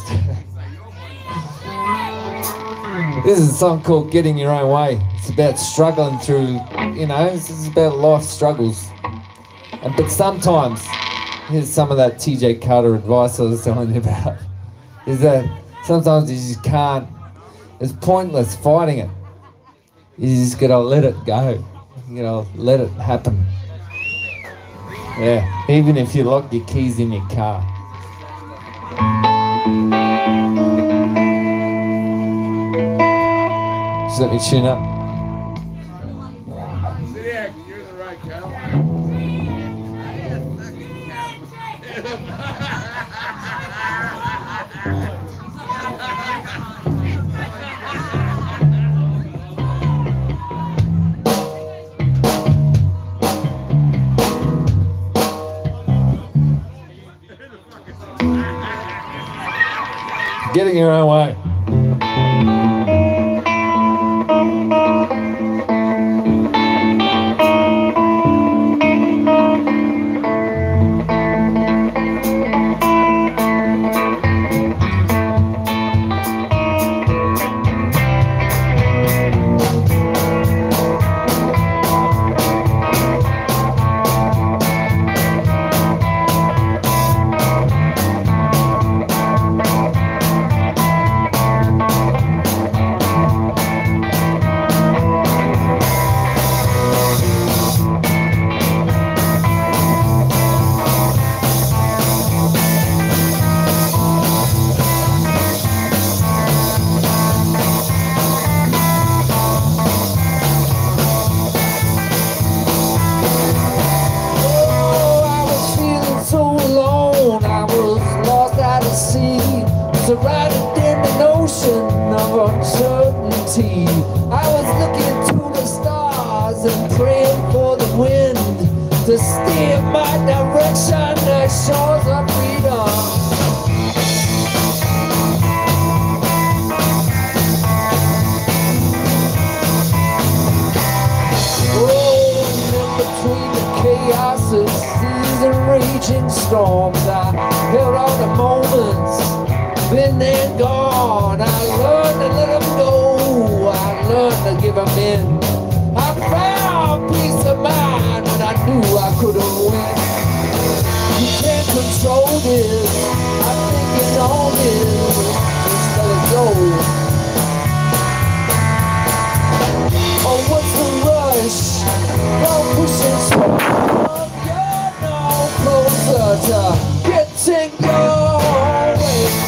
This is a song called Getting Your Own Way. It's about struggling through, you know, this is about life struggles. But sometimes, here's some of that TJ Carter advice I was telling you about, is that sometimes you just can't, it's pointless fighting it. You just gotta let it go. You know, let it happen. Yeah, even if you lock your keys in your car. Just let me tune up. Yeah, you're the right cow. Getting your own way. surrounded in an ocean of uncertainty. I was looking to the stars and praying for the wind to steer my direction to shores of freedom. Between the chaos of seas and raging storms, I held on to moments, been and gone. I learned to let them go, I learned to give them in. I found peace of mind when I knew I couldn't win. You can't control this, I'm thinking on this, just let it go. Oh, what's the rush? Don't push it slow. You're no closer to getting your way.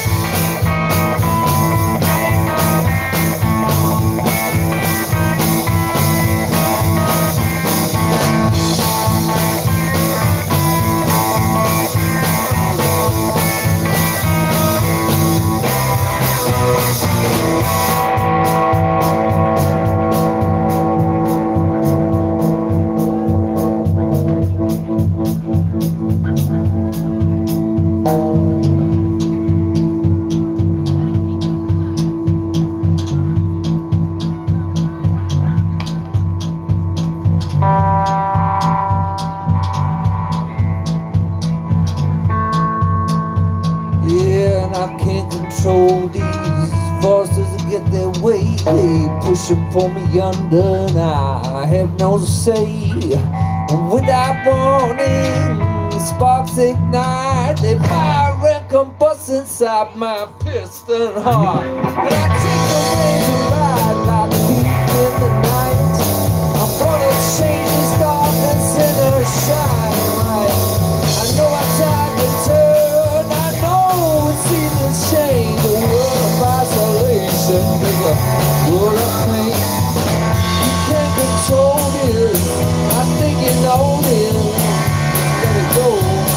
And pull me under, and I have no say. And without warning, sparks ignite. They fire and combust inside my piston heart. And I take the way to ride like a thief in the night. I'm gonna change this darkness into shine light. I know I tried to turn, I know it's easy to change. The world of isolation is a world of pain. You can't control this, I think you know this. Let it go.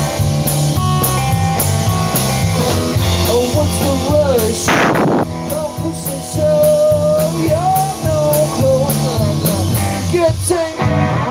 Oh, what's the rush? Don't push and shove. You're no closer. Getting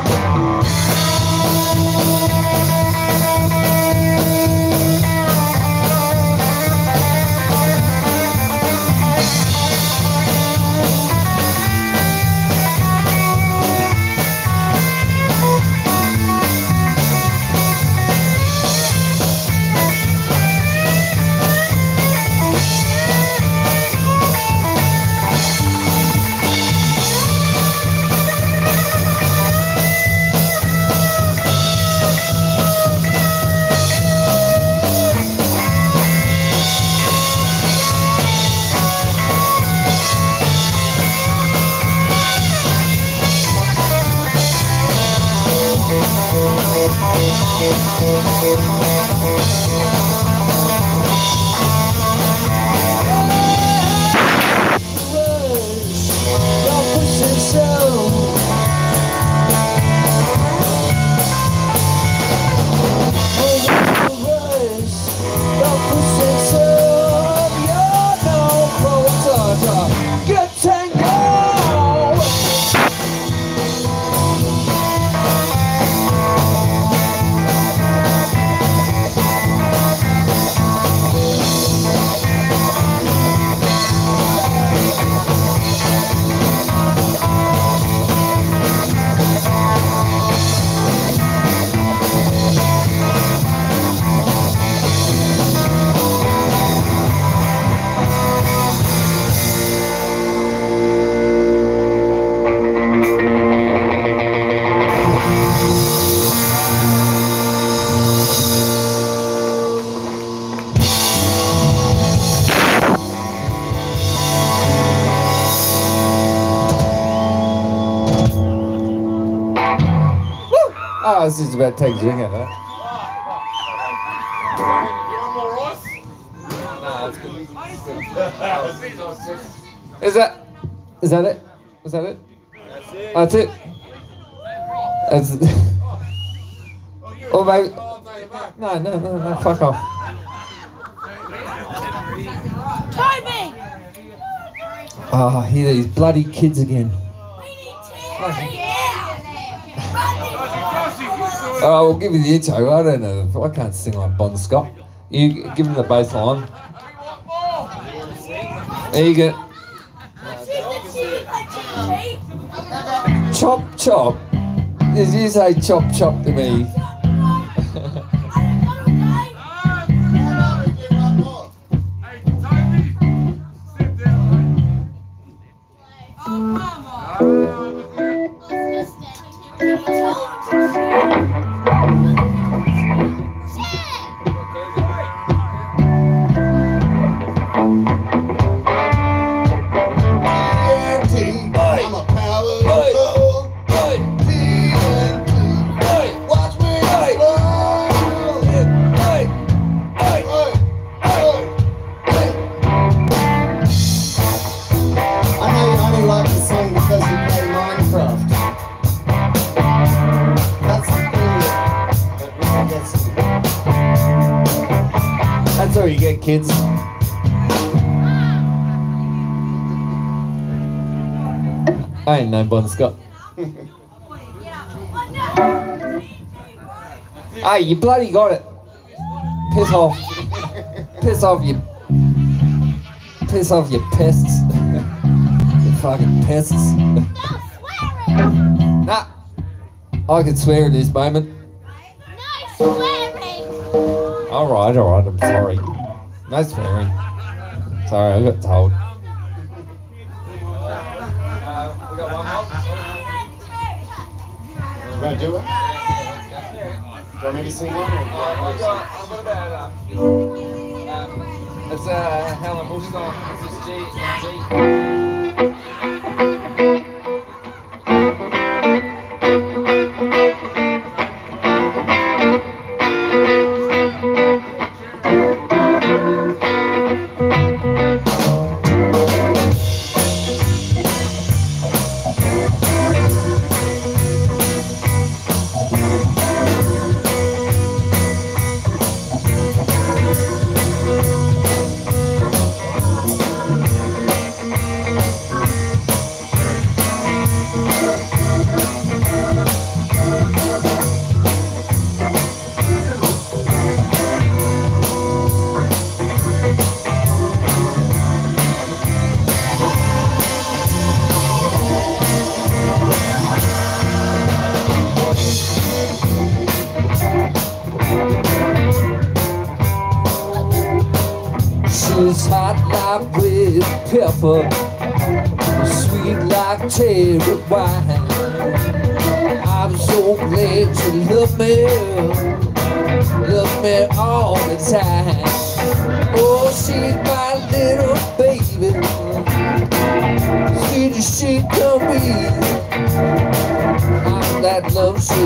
I was just about to take a drink out of that. No, that's good. Is that it? Is that it? That's it. That's it. Oh, maybe. No, fuck off. Oh, hear these bloody kids again. Oh, we'll give you the intro. I don't know. I can't sing like Bon Scott. You give him the bass line. There you go. Chop, chop. Did you say chop, chop to me? That's all you get, kids. I ain't no Bon Scott. Hey, you bloody got it. Piss off. Piss off, you. Piss off, you pests. You fucking pests. Nah. I can swear at this moment. No swearing! Alright, I'm sorry. No swearing. Sorry, I got told. We got one more. You gonna do it? Do you want me to sing one? I've got about it's Helen Bush song. This is G. She's hot like red pepper, sweet like cherry wine. I'm so glad you love me all the time. Oh, she's my little baby, sweet as she can be. I'm that love she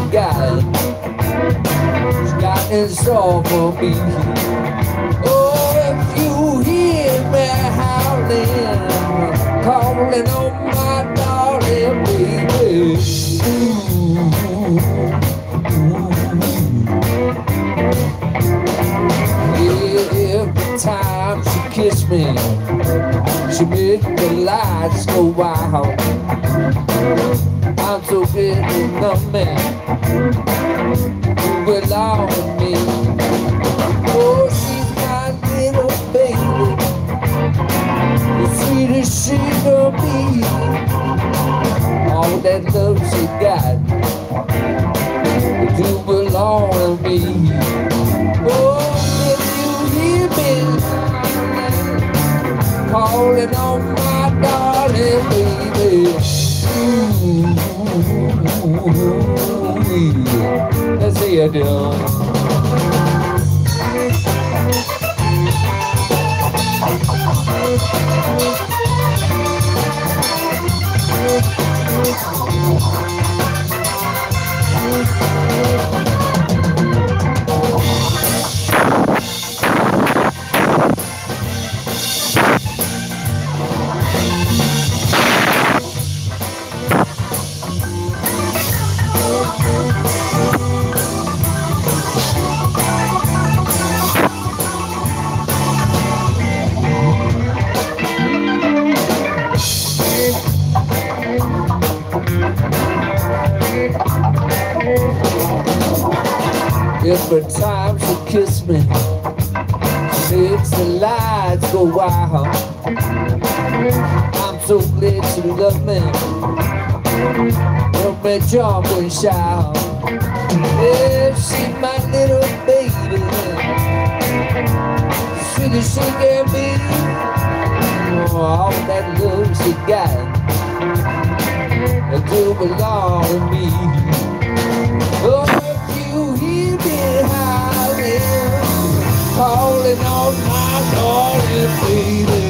got in store for me. You hear me howling, calling on my darling baby. Yeah, every time she kiss me, she make the lights go wild. I'm so good and numbing, you belong with me. Oh, she's my little baby, the sweetest she can be. All that love she got, it do belong to me. Oh, if you hear me calling on my darling baby, let's see you do. Every time she kissed me, she makes the lights go wild. I'm so glad she loved me. Help me jump and shout. Yeah, she's my little baby, sweet as she can be. All that love she got, it do belong to me. Oh, if you hear me howling, calling on my darling baby.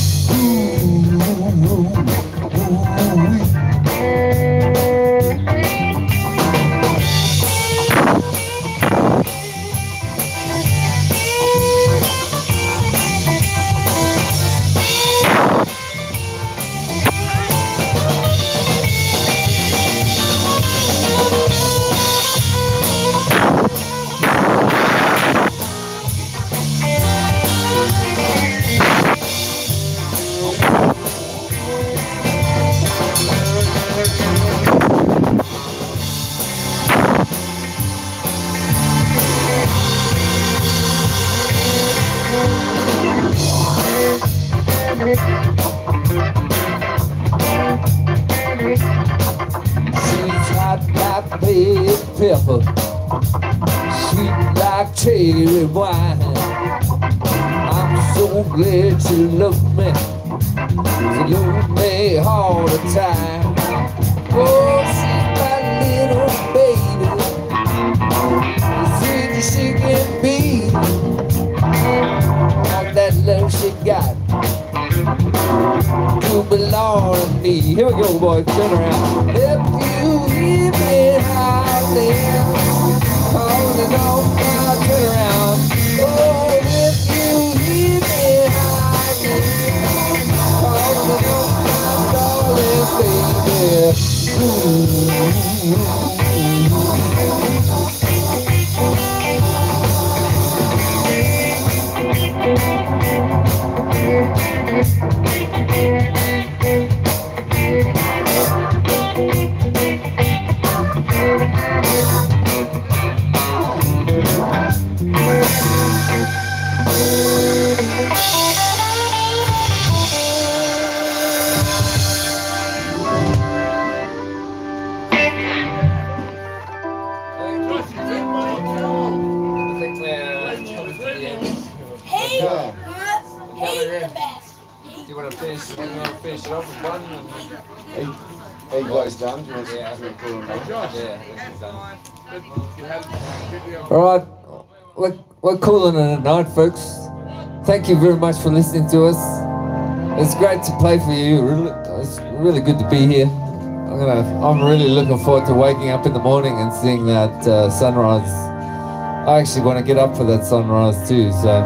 She's hot like red pepper, sweet like cherry wine. I'm so glad she loved me, she loved me all the time. Oh, she's my little baby, as sweet as she can be. All that love she got, you belong to me. Here we go, boys. Turn around. If you hear me howling, calling on my turn around. Oh, if you hear me howling, calling on my darling baby. He's the best. Do you want to finish it off with one? Hey guys, done? Do you want to Yeah. pull them down? Yeah, this is done. All right, we're calling it a night, folks. Thank you very much for listening to us. It's great to play for you. It's really good to be here. I'm really looking forward to waking up in the morning and seeing that sunrise. I actually want to get up for that sunrise too. So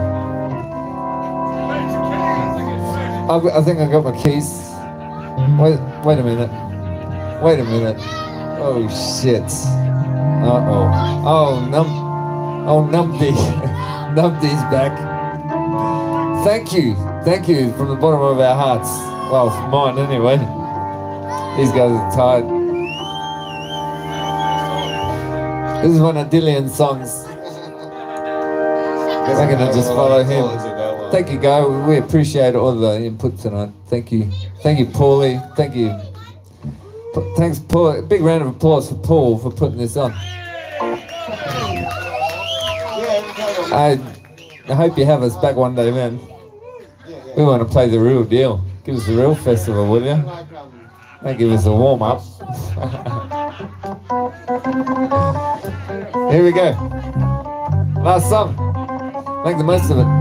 I think I got my keys. Wait a minute. Wait a minute. Oh shit. Uh-oh. Oh, Numpty. Numpty's back. Thank you from the bottom of our hearts. Well, from mine anyway. These guys are tired. This is one of Dillian's songs. I'm gonna just follow him. Thank you, Guy. We appreciate all the input tonight. Thank you, Paulie. Thank you. Thanks, Paul. A big round of applause for Paul for putting this on. I hope you have us back one day, man. We want to play the real deal. Give us the real festival, will you? Don't give us a warm up. Here we go. Last song. Make the most of it.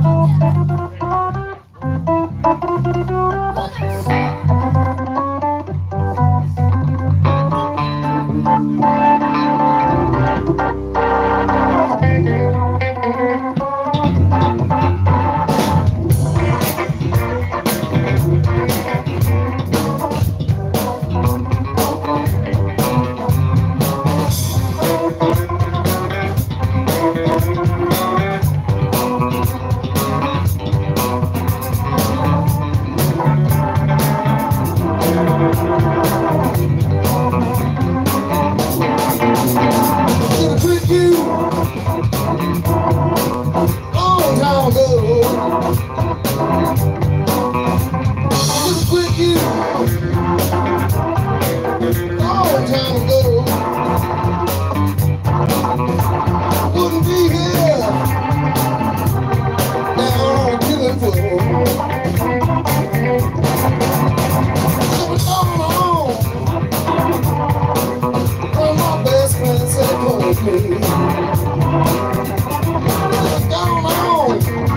Just quit you long time ago. Wouldn't be here down on the killing floor. So it's all on from my best friend said come with me. It's gone on.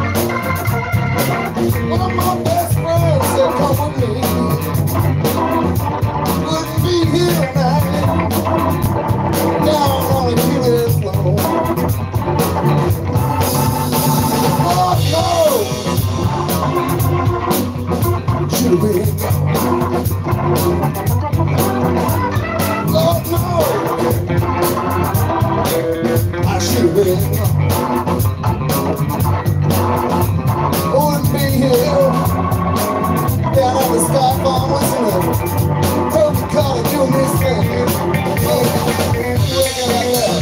One of my best friends said come with me. Wouldn't be here tonight down on the killing floor. Oh no, should have been gone. Lord no, I should have been gone. Wouldn't be here down on the SKYFARM whistling, purple collar doing this thing. Working like that.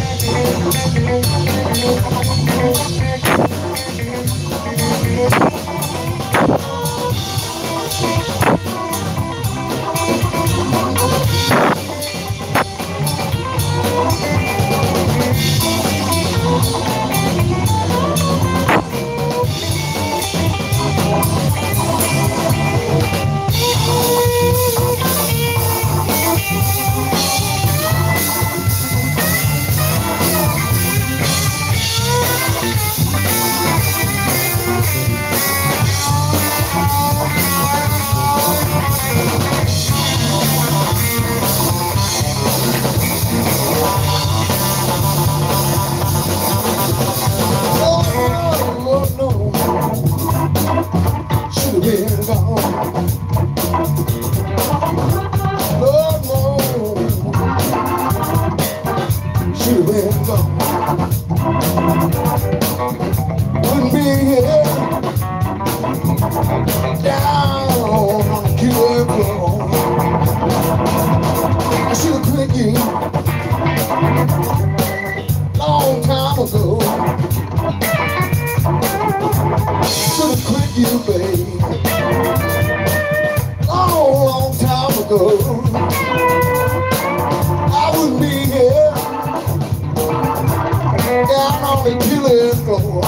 Wouldn't be here down on the killing floor. I should have quit you long time ago. Should have quit you, babe, long time ago. I wouldn't be here down on the killing floor.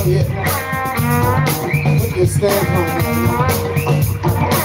Yeah. Put your stamp on it.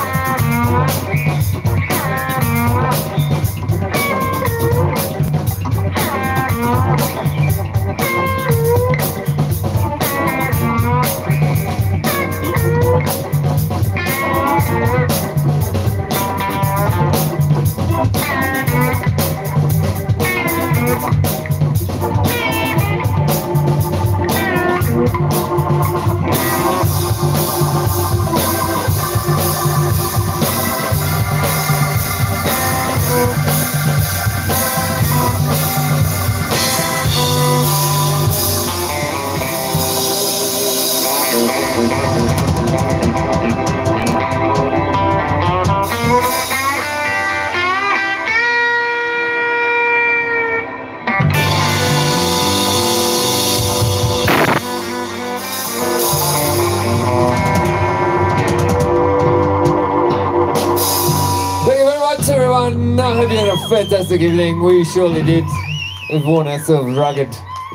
Thank you very much, everyone. I hope you had a fantastic evening. We surely did. We've worn ourselves rugged.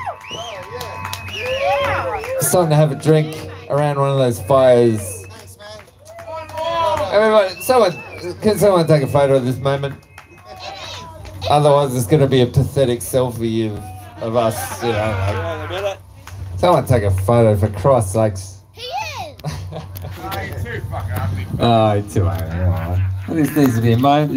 It's time to have a drink around one of those fires. Thanks, man. Everybody, can someone take a photo of this moment? Otherwise, it's going to be a pathetic selfie of us, you know. Like, someone take a photo, for Christ's sakes. He is. Hey, too fucking ugly. Oh, too ugly. This needs to be a moment.